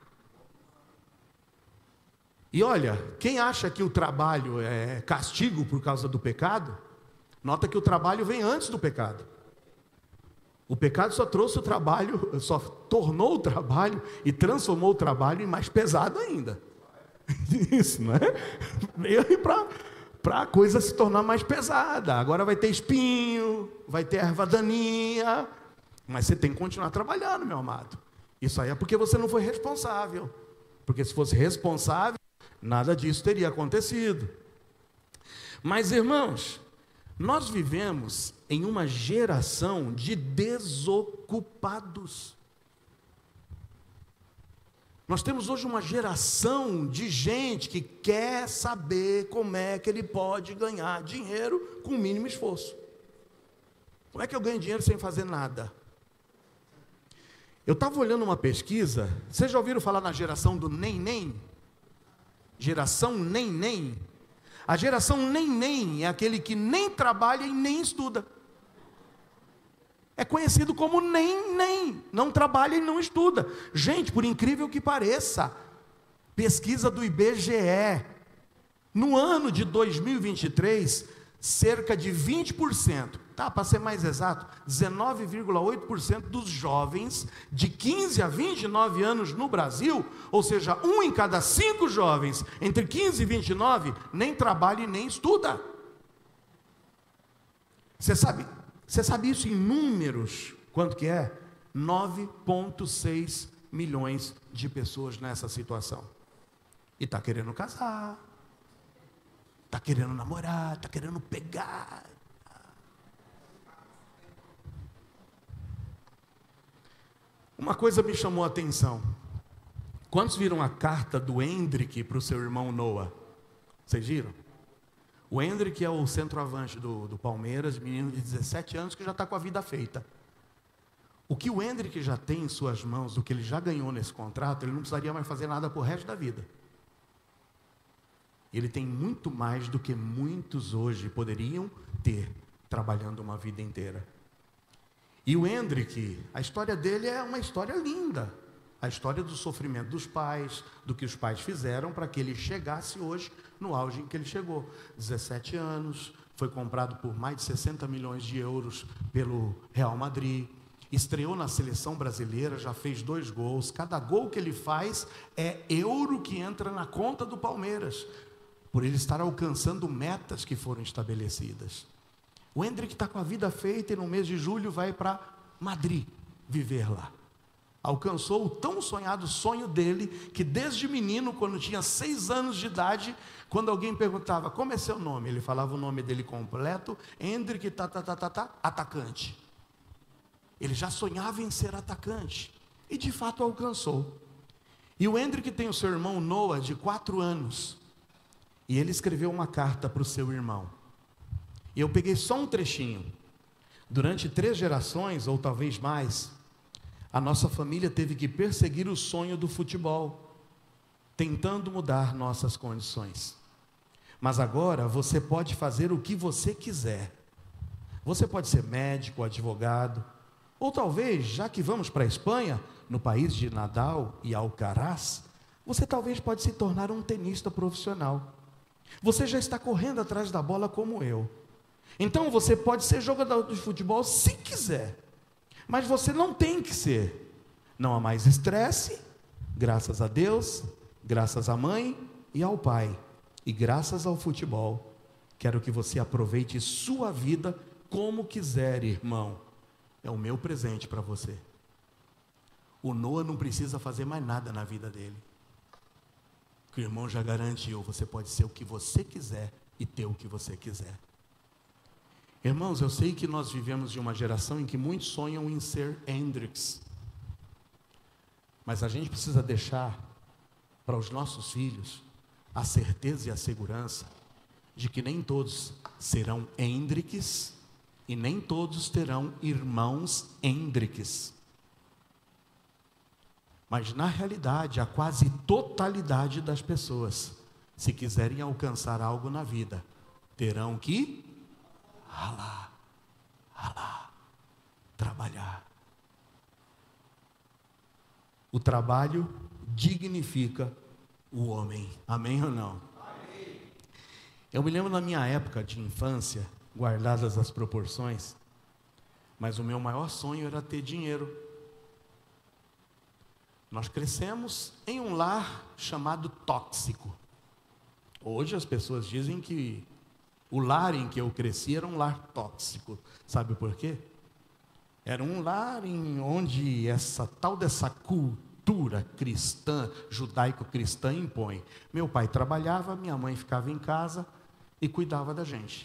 E olha, quem acha que o trabalho é castigo por causa do pecado, nota que o trabalho vem antes do pecado. O pecado só trouxe o trabalho, só tornou o trabalho e transformou o trabalho em mais pesado ainda. Isso, não é? Veio aí para para a coisa se tornar mais pesada. Agora vai ter espinho, vai ter erva daninha. Mas você tem que continuar trabalhando, meu amado. Isso aí é porque você não foi responsável. Porque se fosse responsável, nada disso teria acontecido. Mas, irmãos, nós vivemos em uma geração de desocupados. Nós temos hoje uma geração de gente que quer saber como é que ele pode ganhar dinheiro com o mínimo esforço. Como é que eu ganho dinheiro sem fazer nada? Eu estava olhando uma pesquisa, vocês já ouviram falar na geração do nem-nem? Geração nem-nem. A geração nem-nem é aquele que nem trabalha e nem estuda. É conhecido como nem-nem, não trabalha e não estuda. Gente, por incrível que pareça, pesquisa do I B G E, no ano de dois mil e vinte e três, cerca de vinte por cento, tá, para ser mais exato, dezenove vírgula oito por cento dos jovens de quinze a vinte e nove anos no Brasil, ou seja, um em cada cinco jovens entre quinze e vinte e nove, nem trabalha e nem estuda. Você sabe, você sabe isso em números? Quanto que é? nove vírgula seis milhões de pessoas nessa situação. E está querendo casar, está querendo namorar, está querendo pegar. Uma coisa me chamou a atenção. Quantos viram a carta do Hendrick para o seu irmão Noah? Vocês viram? O Hendrick é o centroavante do, do Palmeiras, menino de dezessete anos que já está com a vida feita. O que o Hendrick já tem em suas mãos, o que ele já ganhou nesse contrato, ele não precisaria mais fazer nada por resto da vida. Ele tem muito mais do que muitos hoje poderiam ter, trabalhando uma vida inteira. E o Hendrick, a história dele é uma história linda. A história do sofrimento dos pais, do que os pais fizeram para que ele chegasse hoje no auge em que ele chegou. dezessete anos, foi comprado por mais de sessenta milhões de euros pelo Real Madrid, estreou na seleção brasileira, já fez dois gols. Cada gol que ele faz é euro que entra na conta do Palmeiras, por ele estar alcançando metas que foram estabelecidas. O Endrick está com a vida feita e no mês de julho vai para Madrid viver lá. Alcançou o tão sonhado sonho dele, que desde menino, quando tinha seis anos de idade, quando alguém perguntava, como é seu nome? Ele falava o nome dele completo, Endrick, tá, tá, tá, tá, tá, atacante. Ele já sonhava em ser atacante, e de fato alcançou. E o Endrick tem o seu irmão Noah, de quatro anos, e ele escreveu uma carta para o seu irmão. E eu peguei só um trechinho. Durante três gerações, ou talvez mais, a nossa família teve que perseguir o sonho do futebol, tentando mudar nossas condições. Mas agora você pode fazer o que você quiser. Você pode ser médico, advogado, ou talvez, já que vamos para a Espanha, no país de Nadal e Alcaraz, você talvez pode se tornar um tenista profissional. Você já está correndo atrás da bola como eu. Então você pode ser jogador de futebol se quiser. Mas você não tem que ser. Não há mais estresse, graças a Deus, graças à mãe e ao pai, e graças ao futebol. Quero que você aproveite sua vida como quiser, irmão. É o meu presente para você. O Noah não precisa fazer mais nada na vida dele. Que o irmão já garantiu, você pode ser o que você quiser e ter o que você quiser. Irmãos, eu sei que nós vivemos de uma geração em que muitos sonham em ser Endricks. Mas a gente precisa deixar para os nossos filhos a certeza e a segurança de que nem todos serão Endricks e nem todos terão irmãos Endricks. Mas na realidade, a quase totalidade das pessoas, se quiserem alcançar algo na vida, terão que ralar, ralar, trabalhar. O trabalho dignifica o homem. Amém ou não? Amém. Eu me lembro na minha época de infância, guardadas as proporções, mas o meu maior sonho era ter dinheiro. Nós crescemos em um lar chamado tóxico. Hoje as pessoas dizem que o lar em que eu cresci era um lar tóxico. Sabe por quê? Era um lar em onde essa tal dessa cultura cristã, judaico-cristã impõe. Meu pai trabalhava, minha mãe ficava em casa e cuidava da gente.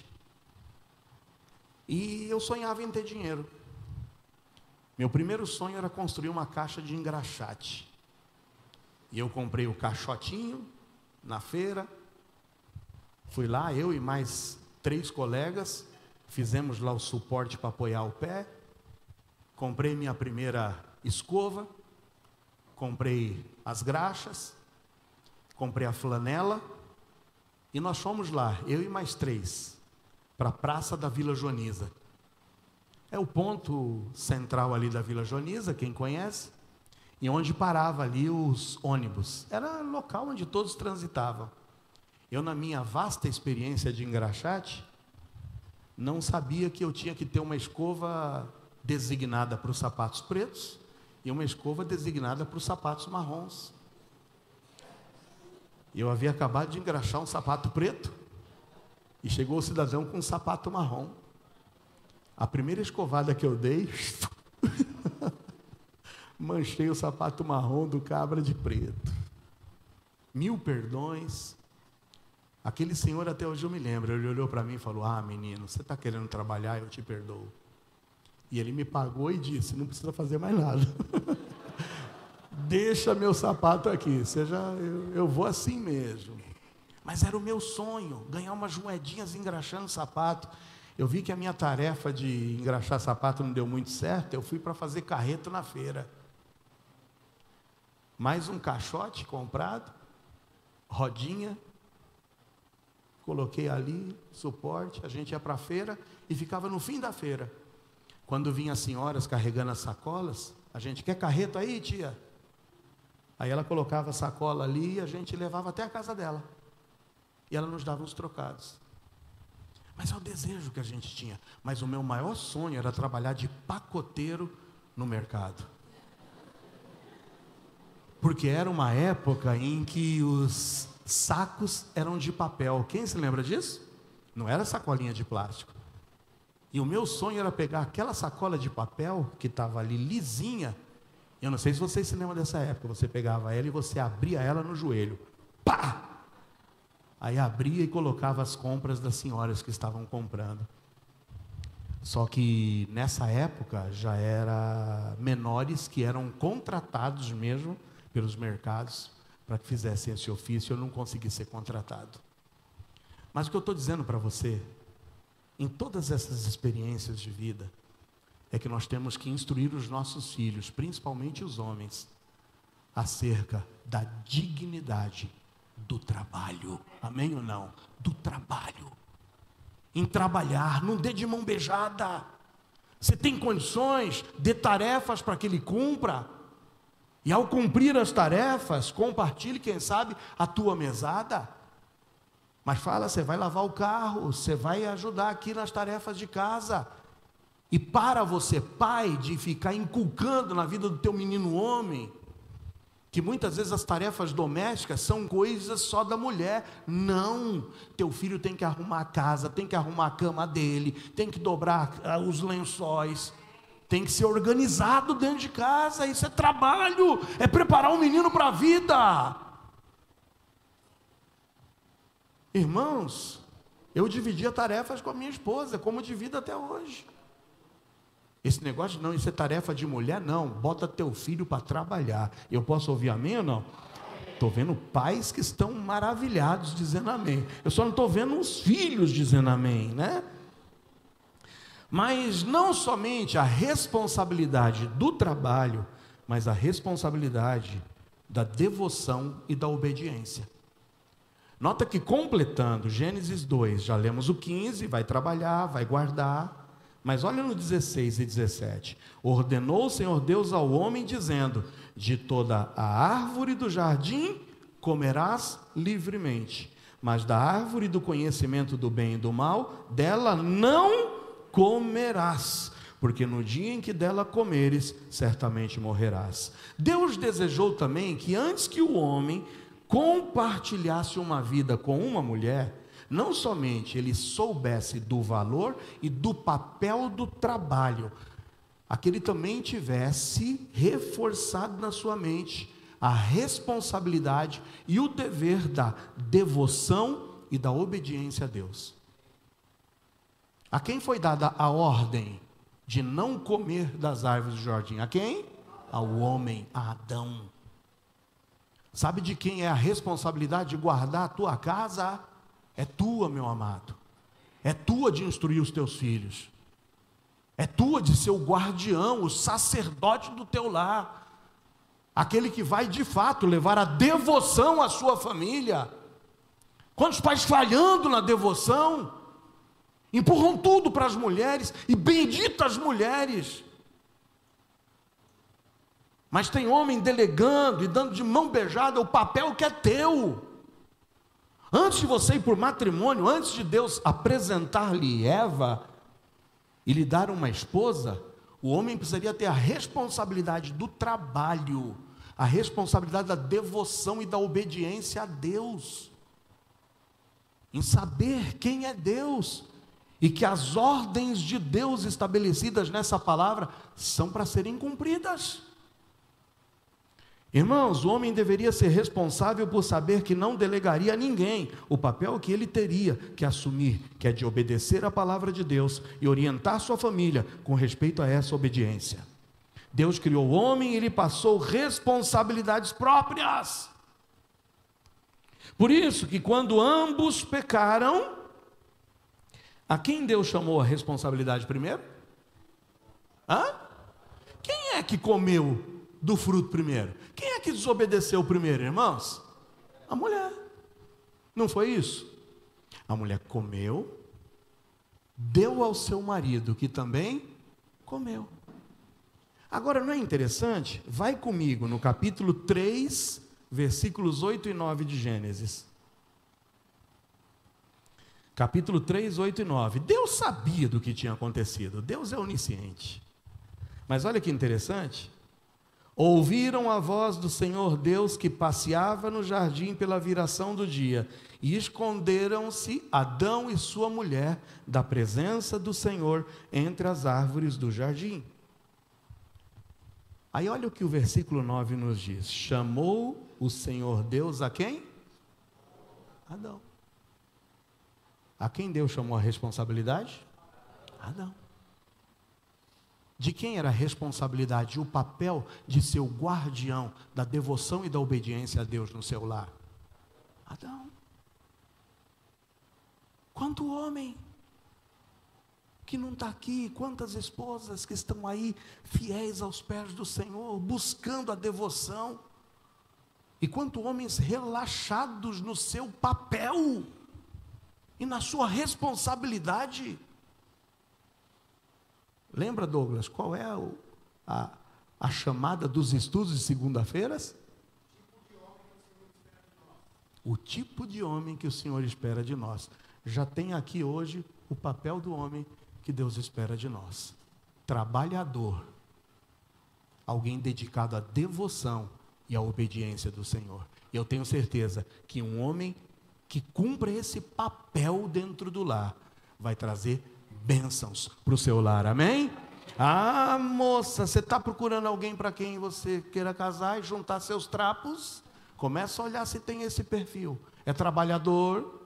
E eu sonhava em ter dinheiro. Meu primeiro sonho era construir uma caixa de engraxate. E eu comprei o caixotinho na feira. Fui lá, eu e mais três colegas, fizemos lá o suporte para apoiar o pé. Comprei minha primeira escova, comprei as graxas, comprei a flanela, e nós fomos lá, eu e mais três, para a Praça da Vila Joaniza. É o ponto central ali da Vila Joaniza, quem conhece, e onde parava ali os ônibus. Era local onde todos transitavam. Eu, na minha vasta experiência de engraxate, não sabia que eu tinha que ter uma escova designada para os sapatos pretos e uma escova designada para os sapatos marrons. Eu havia acabado de engraxar um sapato preto e chegou o cidadão com um sapato marrom. A primeira escovada que eu dei, manchei o sapato marrom do cabra de preto. Mil perdões. Aquele senhor, até hoje eu me lembro, ele olhou para mim e falou: ah, menino, você está querendo trabalhar, eu te perdoo. E ele me pagou e disse: não precisa fazer mais nada. Deixa meu sapato aqui, seja, eu, eu vou assim mesmo. Mas era o meu sonho, ganhar umas moedinhas engraxando sapato. Eu vi que a minha tarefa de engraxar sapato não deu muito certo, eu fui para fazer carreto na feira. Mais um caixote comprado, rodinha, coloquei ali, suporte, a gente ia para a feira e ficava no fim da feira. Quando vinham as senhoras carregando as sacolas, a gente: quer carreto aí, tia? Aí ela colocava a sacola ali e a gente levava até a casa dela. E ela nos dava uns trocados. Mas é o desejo que a gente tinha. Mas o meu maior sonho era trabalhar de pacoteiro no mercado. Porque era uma época em que os sacos eram de papel. Quem se lembra disso? Não era sacolinha de plástico. E o meu sonho era pegar aquela sacola de papel que estava ali lisinha. Eu não sei se vocês se lembram dessa época. Você pegava ela e você abria ela no joelho. Pá! Aí abria e colocava as compras das senhoras que estavam comprando. Só que nessa época já era menores que eram contratados mesmo pelos mercados para que fizessem esse ofício. Eu não consegui ser contratado. Mas o que eu estou dizendo para você, em todas essas experiências de vida, é que nós temos que instruir os nossos filhos, principalmente os homens, acerca da dignidade do trabalho. Amém ou não? Do trabalho. Em trabalhar, não dê de mão beijada. Você tem condições, dê tarefas para que ele cumpra. E ao cumprir as tarefas, compartilhe, quem sabe, a tua mesada. Mas fala, você vai lavar o carro, você vai ajudar aqui nas tarefas de casa. E para você, pai, de ficar inculcando na vida do teu menino homem, que muitas vezes as tarefas domésticas são coisas só da mulher. Não, teu filho tem que arrumar a casa, tem que arrumar a cama dele, tem que dobrar os lençóis, tem que ser organizado dentro de casa. Isso é trabalho, é preparar o menino para a vida. Irmãos, eu dividia tarefas com a minha esposa, como divido até hoje. Esse negócio não, isso é tarefa de mulher, não. Bota teu filho para trabalhar. Eu posso ouvir amém ou não? Estou vendo pais que estão maravilhados dizendo amém. Eu só não estou vendo os filhos dizendo amém, né? Mas não somente a responsabilidade do trabalho, mas a responsabilidade da devoção e da obediência. Nota que completando Gênesis dois, já lemos o quinze, vai trabalhar, vai guardar. Mas olha no dezesseis e dezessete. Ordenou o Senhor Deus ao homem, dizendo: de toda a árvore do jardim comerás livremente, mas da árvore do conhecimento do bem e do mal, dela não comerás, porque no dia em que dela comeres, certamente morrerás. Deus desejou também que antes que o homem compartilhasse uma vida com uma mulher, não somente ele soubesse do valor e do papel do trabalho, a que ele também tivesse reforçado na sua mente a responsabilidade e o dever da devoção e da obediência a Deus. A quem foi dada a ordem de não comer das árvores do jardim? A quem? Ao homem, a Adão. Sabe de quem é a responsabilidade de guardar a tua casa? É tua, meu amado. É tua de instruir os teus filhos. É tua de ser o guardião, o sacerdote do teu lar. Aquele que vai de fato levar a devoção à sua família. Quantos pais falhando na devoção, empurram tudo para as mulheres, e benditas mulheres. Mas tem homem delegando e dando de mão beijada o papel que é teu. Antes de você ir por matrimônio, antes de Deus apresentar-lhe Eva e lhe dar uma esposa, o homem precisaria ter a responsabilidade do trabalho, a responsabilidade da devoção e da obediência a Deus, em saber quem é Deus, e que as ordens de Deus estabelecidas nessa palavra são para serem cumpridas. Irmãos, o homem deveria ser responsável por saber que não delegaria a ninguém o papel que ele teria que assumir, que é de obedecer a palavra de Deus e orientar sua família com respeito a essa obediência. Deus criou o homem e ele passou responsabilidades próprias. Por isso que quando ambos pecaram, a quem Deus chamou a responsabilidade primeiro? Hã? Quem é que comeu do fruto primeiro? Quem é que desobedeceu primeiro, irmãos? A mulher. Não foi isso? A mulher comeu, deu ao seu marido, que também comeu. Agora, não é interessante? Vai comigo no capítulo três, versículos oito e nove de Gênesis. Capítulo três, oito e nove. Deus sabia do que tinha acontecido. Deus é onisciente. Mas olha que interessante. Ouviram a voz do Senhor Deus que passeava no jardim pela viração do dia, e esconderam-se Adão e sua mulher da presença do Senhor entre as árvores do jardim. Aí olha o que o versículo nove nos diz: chamou o Senhor Deus a quem? Adão. A quem Deus chamou a responsabilidade? Adão. De quem era a responsabilidade, o papel de ser o guardião da devoção e da obediência a Deus no seu lar? Adão. Quanto homem que não está aqui, quantas esposas que estão aí fiéis aos pés do Senhor, buscando a devoção, e quantos homens relaxados no seu papel e na sua responsabilidade. Lembra, Douglas, qual é a, a, a chamada dos estudos de segunda-feiras? O tipo de homem que o Senhor espera de nós. Já tem aqui hoje o papel do homem que Deus espera de nós. Trabalhador. Alguém dedicado à devoção e à obediência do Senhor. E eu tenho certeza que um homem que cumpra esse papel dentro do lar vai trazer bênçãos para o seu lar, amém? Ah, moça, você está procurando alguém para quem você queira casar e juntar seus trapos? Começa a olhar se tem esse perfil. É trabalhador,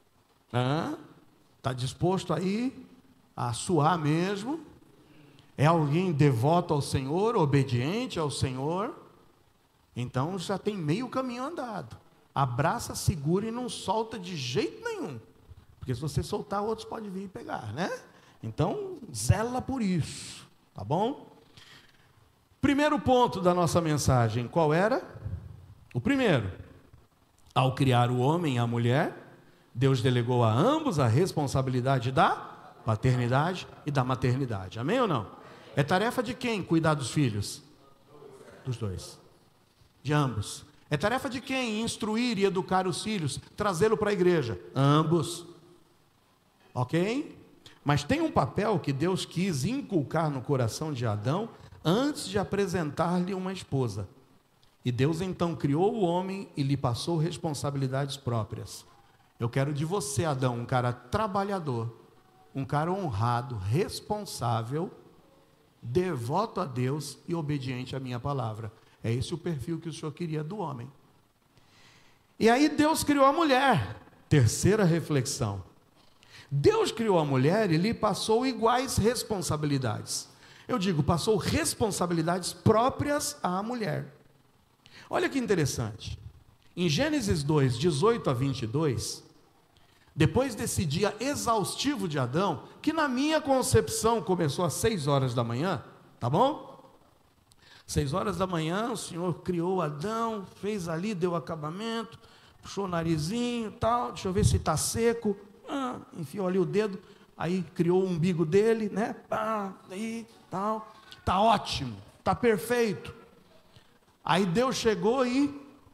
está disposto aí a suar mesmo, é alguém devoto ao Senhor, obediente ao Senhor, então já tem meio caminho andado. Abraça, segura e não solta de jeito nenhum, porque se você soltar, outros podem vir e pegar, né? Então, zela por isso, tá bom? Primeiro ponto da nossa mensagem, qual era? O primeiro, ao criar o homem e a mulher, Deus delegou a ambos a responsabilidade da paternidade e da maternidade, amém ou não? É tarefa de quem cuidar dos filhos? Dos dois, de ambos. É tarefa de quem instruir e educar os filhos, trazê-lo para a igreja? Ambos, ok? Mas tem um papel que Deus quis inculcar no coração de Adão antes de apresentar-lhe uma esposa. E Deus então criou o homem e lhe passou responsabilidades próprias. Eu quero de você, Adão, um cara trabalhador, um cara honrado, responsável, devoto a Deus e obediente à minha palavra. É esse o perfil que o Senhor queria do homem. E aí Deus criou a mulher. Terceira reflexão. Deus criou a mulher e lhe passou iguais responsabilidades. Eu digo, passou responsabilidades próprias à mulher. Olha que interessante. Em Gênesis dois, dezoito a vinte e dois, depois desse dia exaustivo de Adão, que na minha concepção começou às seis horas da manhã, tá bom? Seis horas da manhã, o Senhor criou Adão, fez ali, deu acabamento, puxou o narizinho e tal, deixa eu ver se está seco, ah, enfiou ali o dedo, aí criou o umbigo dele, né, pá, aí, tal, está ótimo, está perfeito. Aí Deus chegou e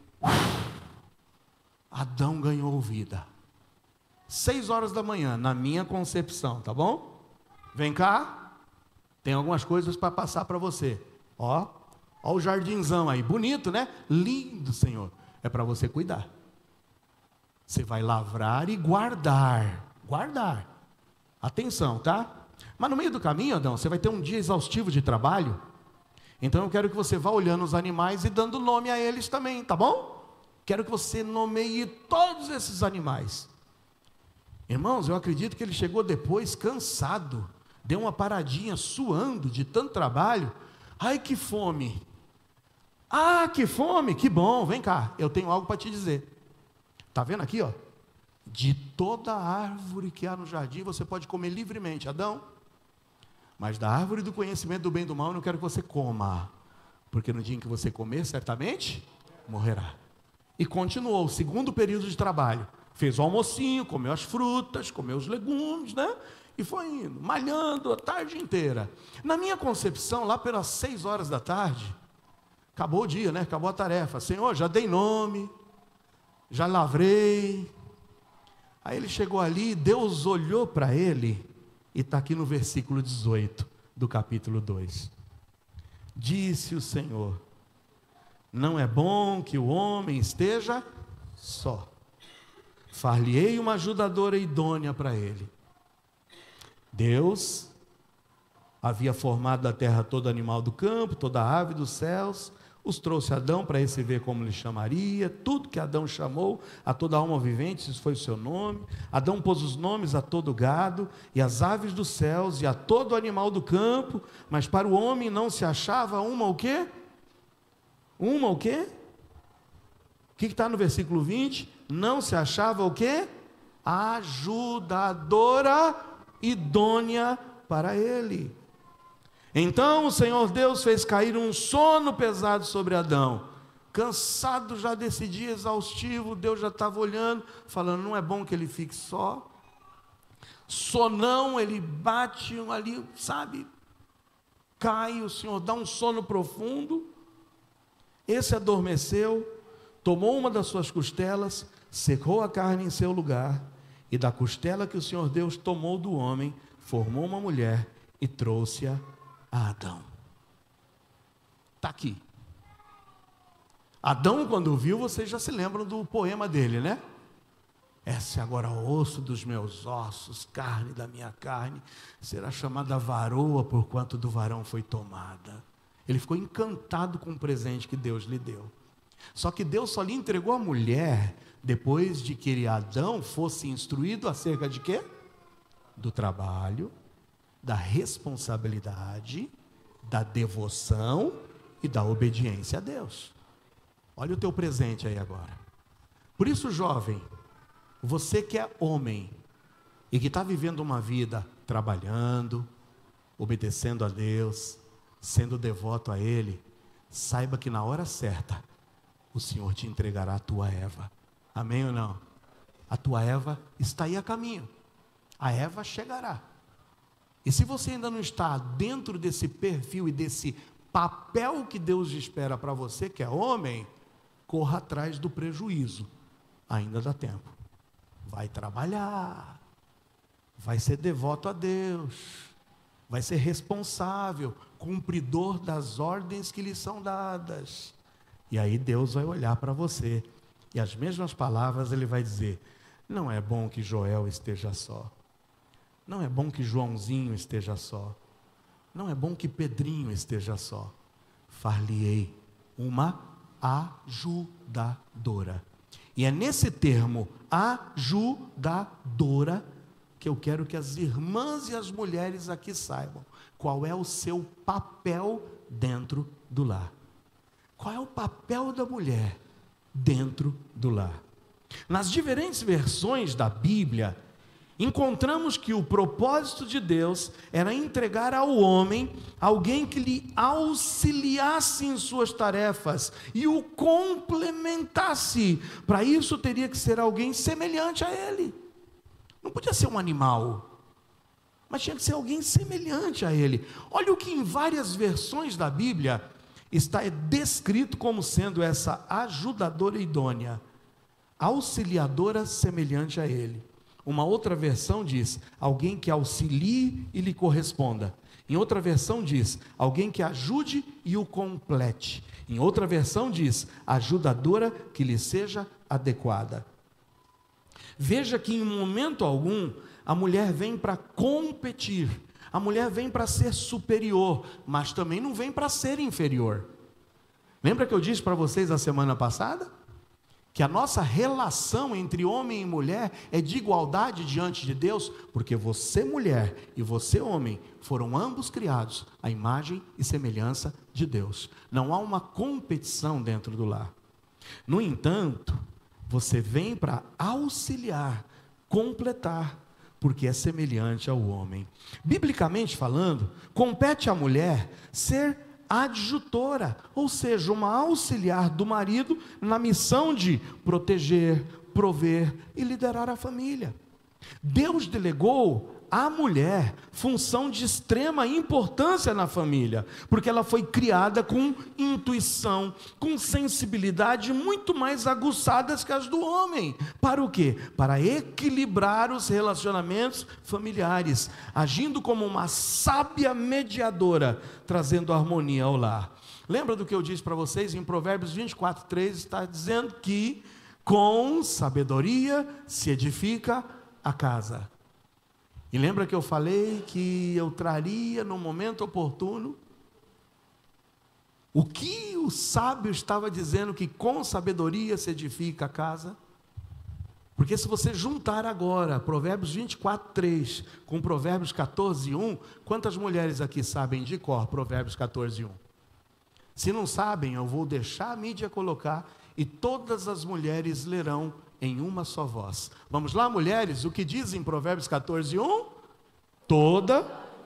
Adão ganhou vida. Seis horas da manhã, na minha concepção, tá bom? Vem cá, tem algumas coisas para passar para você. Ó, ó o jardinzão aí, bonito, né? Lindo, Senhor. É para você cuidar. Você vai lavrar e guardar. Guardar. Atenção, tá? Mas no meio do caminho, Adão, você vai ter um dia exaustivo de trabalho. Então eu quero que você vá olhando os animais e dando nome a eles também, tá bom? Quero que você nomeie todos esses animais. Irmãos, eu acredito que ele chegou depois cansado, deu uma paradinha, suando de tanto trabalho. Ai, que fome! Ah, que fome! Que bom, vem cá, eu tenho algo para te dizer. Está vendo aqui, ó? De toda árvore que há no jardim, você pode comer livremente, Adão. Mas da árvore do conhecimento do bem e do mal, eu não quero que você coma. Porque no dia em que você comer, certamente, morrerá. E continuou, o segundo período de trabalho. Fez o almocinho, comeu as frutas, comeu os legumes, né? E foi indo, malhando a tarde inteira. Na minha concepção, lá pelas seis horas da tarde, acabou o dia, né? Acabou a tarefa. Senhor, já dei nome, já lavrei. Aí ele chegou ali, Deus olhou para ele, e está aqui no versículo dezoito do capítulo dois. Disse o Senhor: não é bom que o homem esteja só. Far-lhe-ei uma ajudadora idônea para ele. Deus havia formado da terra todo animal do campo, toda ave dos céus, os trouxe a Adão para esse ver como lhe chamaria. Tudo que Adão chamou, a toda alma vivente, isso foi o seu nome. Adão pôs os nomes a todo gado, e às aves dos céus, e a todo animal do campo, mas para o homem não se achava uma o quê? Uma o quê? O que está no versículo vinte? Não se achava o quê? Ajudadora idônea para ele. Então o Senhor Deus fez cair um sono pesado sobre Adão. Cansado já desse dia exaustivo, Deus já estava olhando, falando: não é bom que ele fique só. Sonão, ele bate ali, sabe? Cai, o Senhor dá um sono profundo. Esse adormeceu, tomou uma das suas costelas, secou a carne em seu lugar, e da costela que o Senhor Deus tomou do homem, formou uma mulher e trouxe-a a Adão. Está aqui. Adão, quando viu, vocês já se lembram do poema dele, né? Esse agora osso dos meus ossos, carne da minha carne, será chamada varoa, porquanto do varão foi tomada. Ele ficou encantado com o presente que Deus lhe deu. Só que Deus só lhe entregou a mulher depois de que Adão fosse instruído acerca de quê? Do trabalho, da responsabilidade, da devoção e da obediência a Deus. Olha o teu presente aí agora. Por isso, jovem, você que é homem e que está vivendo uma vida trabalhando, obedecendo a Deus, sendo devoto a Ele, saiba que na hora certa o Senhor te entregará a tua Eva. Amém ou não? A tua Eva está aí a caminho. A Eva chegará. E se você ainda não está dentro desse perfil e desse papel que Deus espera para você, que é homem, corra atrás do prejuízo. Ainda dá tempo. Vai trabalhar. Vai ser devoto a Deus. Vai ser responsável, cumpridor das ordens que lhe são dadas. E aí Deus vai olhar para você. E as mesmas palavras Ele vai dizer: não é bom que Joel esteja só. Não é bom que Joãozinho esteja só. Não é bom que Pedrinho esteja só. Far-lhe-ei uma ajudadora. E é nesse termo, ajudadora, que eu quero que as irmãs e as mulheres aqui saibam qual é o seu papel dentro do lar. Qual é o papel da mulher dentro do lar? Nas diferentes versões da Bíblia, encontramos que o propósito de Deus era entregar ao homem alguém que lhe auxiliasse em suas tarefas e o complementasse. Para isso teria que ser alguém semelhante a ele. Não podia ser um animal, mas tinha que ser alguém semelhante a ele. Olha o que em várias versões da Bíblia está descrito como sendo essa ajudadora idônea, auxiliadora semelhante a ele. Uma outra versão diz: alguém que auxilie e lhe corresponda. Em outra versão diz: alguém que ajude e o complete. Em outra versão diz: ajudadora que lhe seja adequada. Veja que em momento algum a mulher vem para competir, a mulher vem para ser superior, mas também não vem para ser inferior. Lembra que eu disse para vocês a semana passada? Que a nossa relação entre homem e mulher é de igualdade diante de Deus, porque você mulher e você homem foram ambos criados à imagem e semelhança de Deus. Não há uma competição dentro do lar. No entanto, você vem para auxiliar, completar, porque é semelhante ao homem. Biblicamente falando, compete à mulher ser adjutora, ou seja, uma auxiliar do marido na missão de proteger, prover e liderar a família. Deus delegou a mulher função de extrema importância na família, porque ela foi criada com intuição, com sensibilidade muito mais aguçadas que as do homem. Para o quê? Para equilibrar os relacionamentos familiares, agindo como uma sábia mediadora, trazendo harmonia ao lar. Lembra do que eu disse para vocês em Provérbios vinte e quatro, três, está dizendo que com sabedoria se edifica a casa. E lembra que eu falei que eu traria no momento oportuno o que o sábio estava dizendo, que com sabedoria se edifica a casa? Porque se você juntar agora Provérbios vinte e quatro, três com Provérbios catorze, um, quantas mulheres aqui sabem de cor Provérbios catorze, um? Se não sabem, eu vou deixar a mídia colocar e todas as mulheres lerão em uma só voz. Vamos lá, mulheres, o que diz em Provérbios catorze, um? Toda.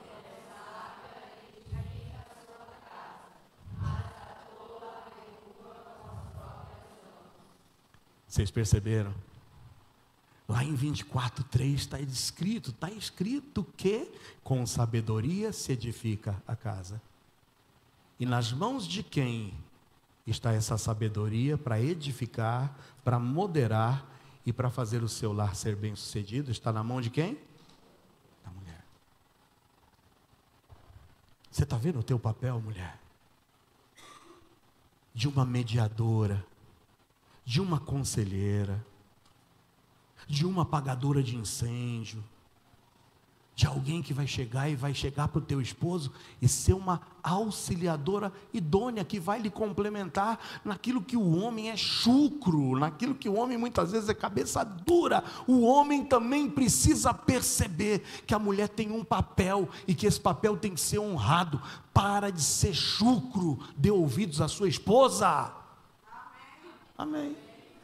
Vocês perceberam? Lá em vinte e quatro, três está escrito, está escrito que com sabedoria se edifica a casa. E nas mãos de quem está essa sabedoria para edificar, para moderar e para fazer o seu lar ser bem sucedido? Está na mão de quem? Da mulher. Você está vendo o teu papel, mulher? De uma mediadora, de uma conselheira, de uma apagadora de incêndio, de alguém que vai chegar e vai chegar para o teu esposo e ser uma auxiliadora idônea, que vai lhe complementar naquilo que o homem é chucro, naquilo que o homem muitas vezes é cabeça dura. O homem também precisa perceber que a mulher tem um papel e que esse papel tem que ser honrado. Para de ser chucro, dê ouvidos à sua esposa. Amém. Amém.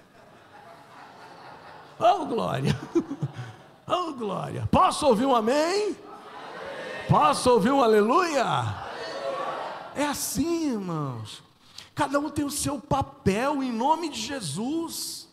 Oh, glória. Oh, glória. Posso ouvir um amém? Amém. Posso ouvir um aleluia? Aleluia? É assim, irmãos. Cada um tem o seu papel em nome de Jesus.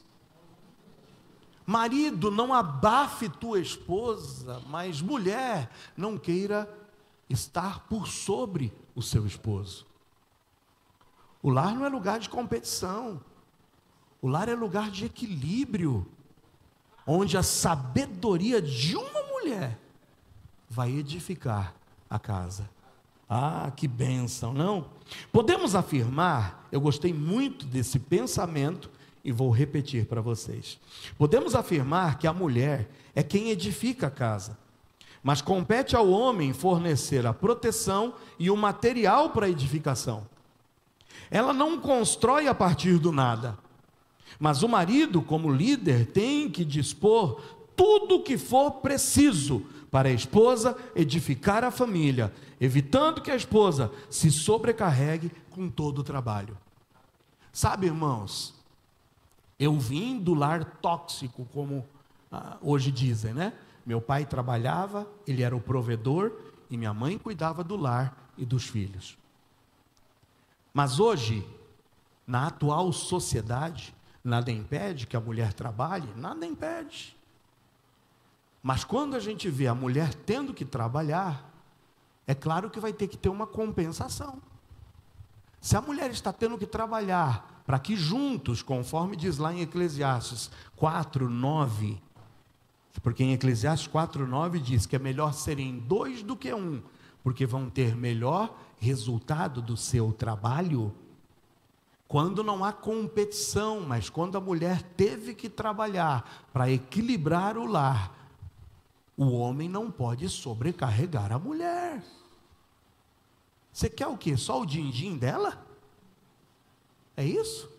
Marido, não abafe tua esposa, mas mulher, não queira estar por sobre o seu esposo. O lar não é lugar de competição. O lar é lugar de equilíbrio, onde a sabedoria de uma mulher vai edificar a casa. Ah, que bênção, não? Podemos afirmar, eu gostei muito desse pensamento e vou repetir para vocês. Podemos afirmar que a mulher é quem edifica a casa, mas compete ao homem fornecer a proteção e o material para a edificação. Ela não constrói a partir do nada. Mas o marido, como líder, tem que dispor tudo o que for preciso para a esposa edificar a família, evitando que a esposa se sobrecarregue com todo o trabalho. Sabe, irmãos, eu vim do lar tóxico, como ah, hoje dizem, né? Meu pai trabalhava, ele era o provedor, e minha mãe cuidava do lar e dos filhos. Mas hoje, na atual sociedade, nada impede que a mulher trabalhe, nada impede. Mas quando a gente vê a mulher tendo que trabalhar, é claro que vai ter que ter uma compensação. Se a mulher está tendo que trabalhar para que juntos, conforme diz lá em Eclesiastes quatro, nove, porque em Eclesiastes quatro, nove diz que é melhor serem dois do que um, porque vão ter melhor resultado do seu trabalho. Quando não há competição, mas quando a mulher teve que trabalhar para equilibrar o lar, o homem não pode sobrecarregar a mulher. Você quer o quê? Só o din-din dela? É isso?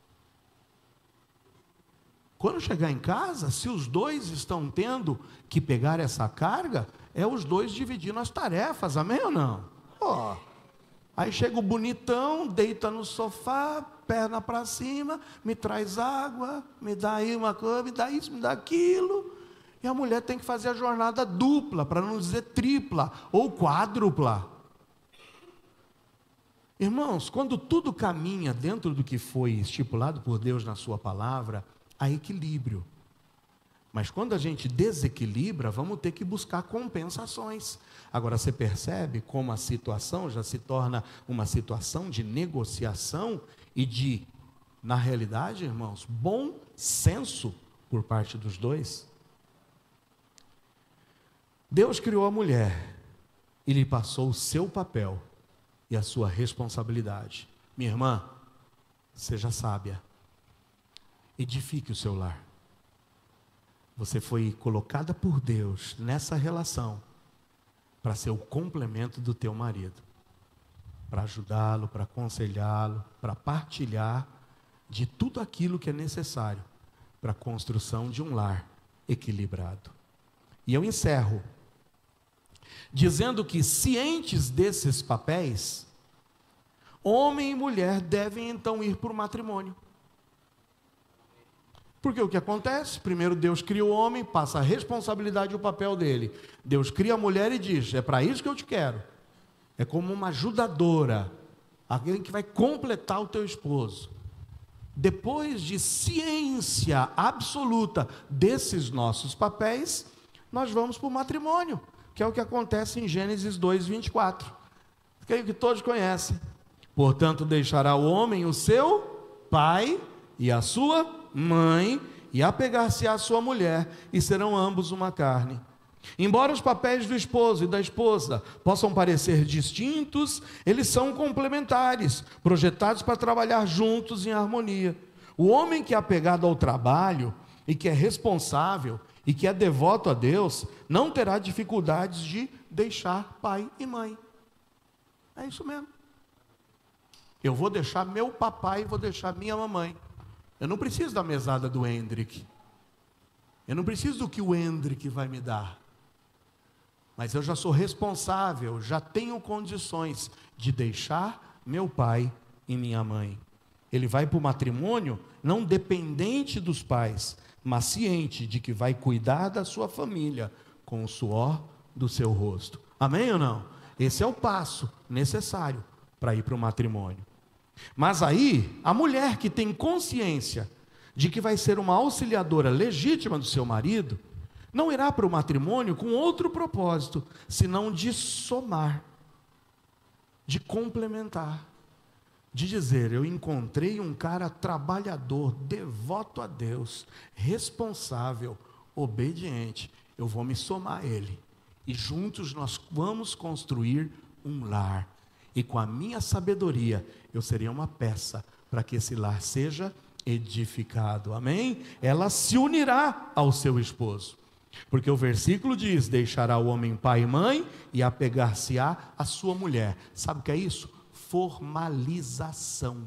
Quando chegar em casa, se os dois estão tendo que pegar essa carga, é os dois dividindo as tarefas, amém ou não? Ó. Oh. Aí chega o bonitão, deita no sofá, perna para cima, me traz água, me dá aí uma coisa, me dá isso, me dá aquilo. E a mulher tem que fazer a jornada dupla, para não dizer tripla ou quádrupla. Irmãos, quando tudo caminha dentro do que foi estipulado por Deus na sua palavra, há equilíbrio. Mas quando a gente desequilibra, vamos ter que buscar compensações. Agora você percebe como a situação já se torna uma situação de negociação e de, na realidade, irmãos, bom senso por parte dos dois. Deus criou a mulher e lhe passou o seu papel e a sua responsabilidade. Minha irmã, seja sábia, edifique o seu lar. Você foi colocada por Deus nessa relação para ser o complemento do teu marido, para ajudá-lo, para aconselhá-lo, para partilhar de tudo aquilo que é necessário para a construção de um lar equilibrado. E eu encerro dizendo que, cientes desses papéis, homem e mulher devem então ir para o matrimônio. Porque o que acontece? Primeiro Deus cria o homem, passa a responsabilidade e o papel dele. Deus cria a mulher e diz, é para isso que eu te quero. É como uma ajudadora, alguém que vai completar o teu esposo. Depois de ciência absoluta desses nossos papéis, nós vamos para o matrimônio, que é o que acontece em Gênesis dois, vinte e quatro. Creio que todos conhecem. Portanto, deixará o homem o seu pai e a sua mãe, e apegar-se à sua mulher, e serão ambos uma carne. Embora os papéis do esposo e da esposa possam parecer distintos, eles são complementares, projetados para trabalhar juntos em harmonia. O homem que é apegado ao trabalho, e que é responsável, e que é devoto a Deus, não terá dificuldades de deixar pai e mãe. É isso mesmo. Eu vou deixar meu papai e vou deixar minha mamãe. Eu não preciso da mesada do Hendrick. Eu não preciso do que o Hendrick vai me dar. Mas eu já sou responsável, já tenho condições de deixar meu pai e minha mãe. Ele vai para o matrimônio não dependente dos pais, mas ciente de que vai cuidar da sua família com o suor do seu rosto. Amém ou não? Esse é o passo necessário para ir para o matrimônio. Mas aí, a mulher que tem consciência de que vai ser uma auxiliadora legítima do seu marido, não irá para o matrimônio com outro propósito, senão de somar, de complementar, de dizer, eu encontrei um cara trabalhador, devoto a Deus, responsável, obediente, eu vou me somar a ele, e juntos nós vamos construir um lar. E com a minha sabedoria, eu serei uma peça para que esse lar seja edificado. Amém? Ela se unirá ao seu esposo. Porque o versículo diz, deixará o homem pai e mãe e apegar-se-á à sua mulher. Sabe o que é isso? Formalização.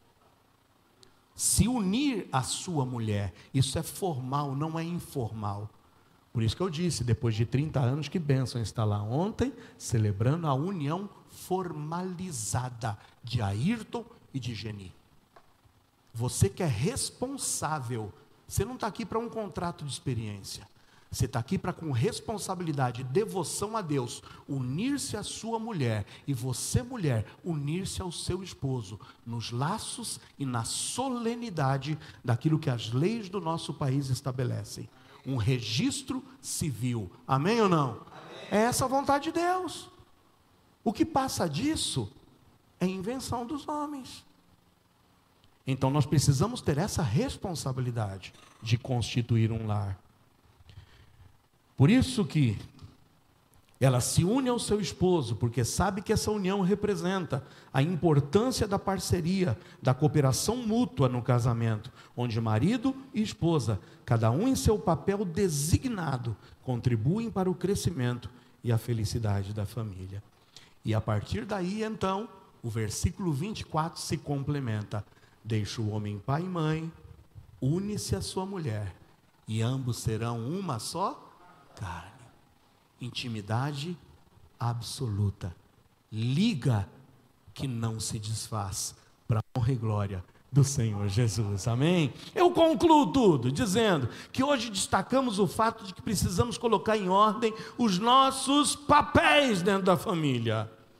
Se unir à sua mulher, isso é formal, não é informal. Por isso que eu disse, depois de trinta anos, que bênção está lá ontem, celebrando a união formalizada de Ayrton e de Geni. Você que é responsável, você não está aqui para um contrato de experiência, você está aqui para, com responsabilidade, devoção a Deus, unir-se à sua mulher, e você, mulher, unir-se ao seu esposo, nos laços e na solenidade daquilo que as leis do nosso país estabelecem. Um registro civil. Amém ou não? Amém. É essa a vontade de Deus. O que passa disso é invenção dos homens. Então nós precisamos ter essa responsabilidade de constituir um lar. Por isso que ela se une ao seu esposo, porque sabe que essa união representa a importância da parceria, da cooperação mútua no casamento, onde marido e esposa, cada um em seu papel designado, contribuem para o crescimento e a felicidade da família. E a partir daí, então, o versículo vinte e quatro se complementa. Deixa o homem pai e mãe, une-se à sua mulher, e ambos serão uma só carne. Intimidade absoluta. Liga que não se desfaz, para a honra e glória do Senhor Jesus. Amém? Eu concluo tudo dizendo que hoje destacamos o fato de que precisamos colocar em ordem os nossos papéis dentro da família.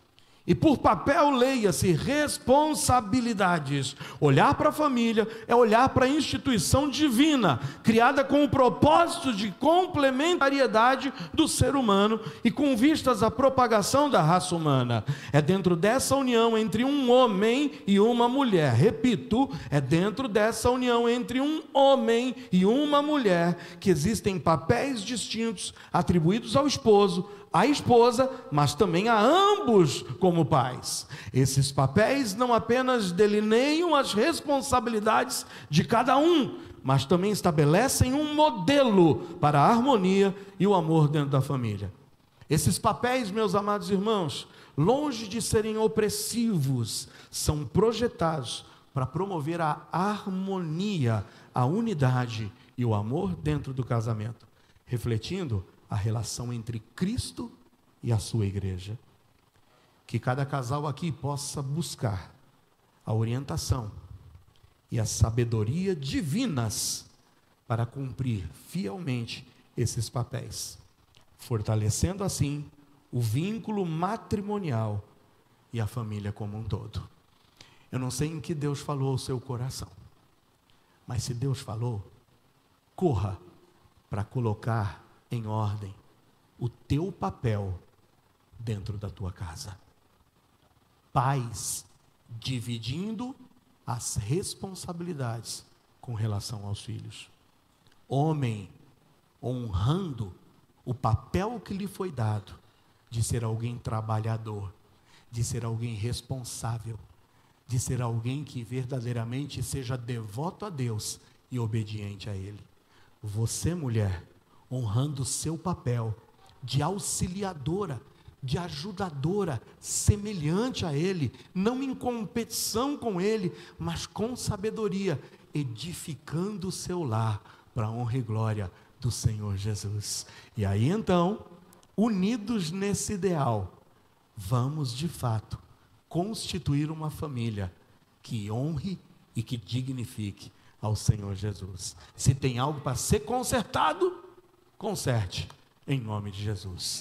E por papel, leia-se responsabilidades. Olhar para a família é olhar para a instituição divina, criada com o propósito de complementariedade do ser humano e com vistas à propagação da raça humana. É dentro dessa união entre um homem e uma mulher, repito, é dentro dessa união entre um homem e uma mulher que existem papéis distintos atribuídos ao esposo, à esposa, mas também a ambos como pais. Esses papéis não apenas delineiam as responsabilidades de cada um, mas também estabelecem um modelo para a harmonia e o amor dentro da família. Esses papéis, meus amados irmãos, longe de serem opressivos, são projetados para promover a harmonia, a unidade e o amor dentro do casamento, refletindo a relação entre Cristo e a sua igreja. Que cada casal aqui possa buscar a orientação e a sabedoria divinas para cumprir fielmente esses papéis, fortalecendo assim o vínculo matrimonial e a família como um todo. Eu não sei em que Deus falou ao seu coração, mas se Deus falou, corra para colocar em ordem o teu papel dentro da tua casa. Pais dividindo as responsabilidades com relação aos filhos. Homem honrando o papel que lhe foi dado de ser alguém trabalhador, de ser alguém responsável, de ser alguém que verdadeiramente seja devoto a Deus e obediente a Ele. Você, mulher, honrando o seu papel de auxiliadora, de ajudadora, semelhante a Ele, não em competição com Ele, mas com sabedoria, edificando o seu lar para a honra e glória do Senhor Jesus. E aí então, unidos nesse ideal, vamos de fato constituir uma família que honre e que dignifique ao Senhor Jesus. Se tem algo para ser consertado, conserte, em nome de Jesus.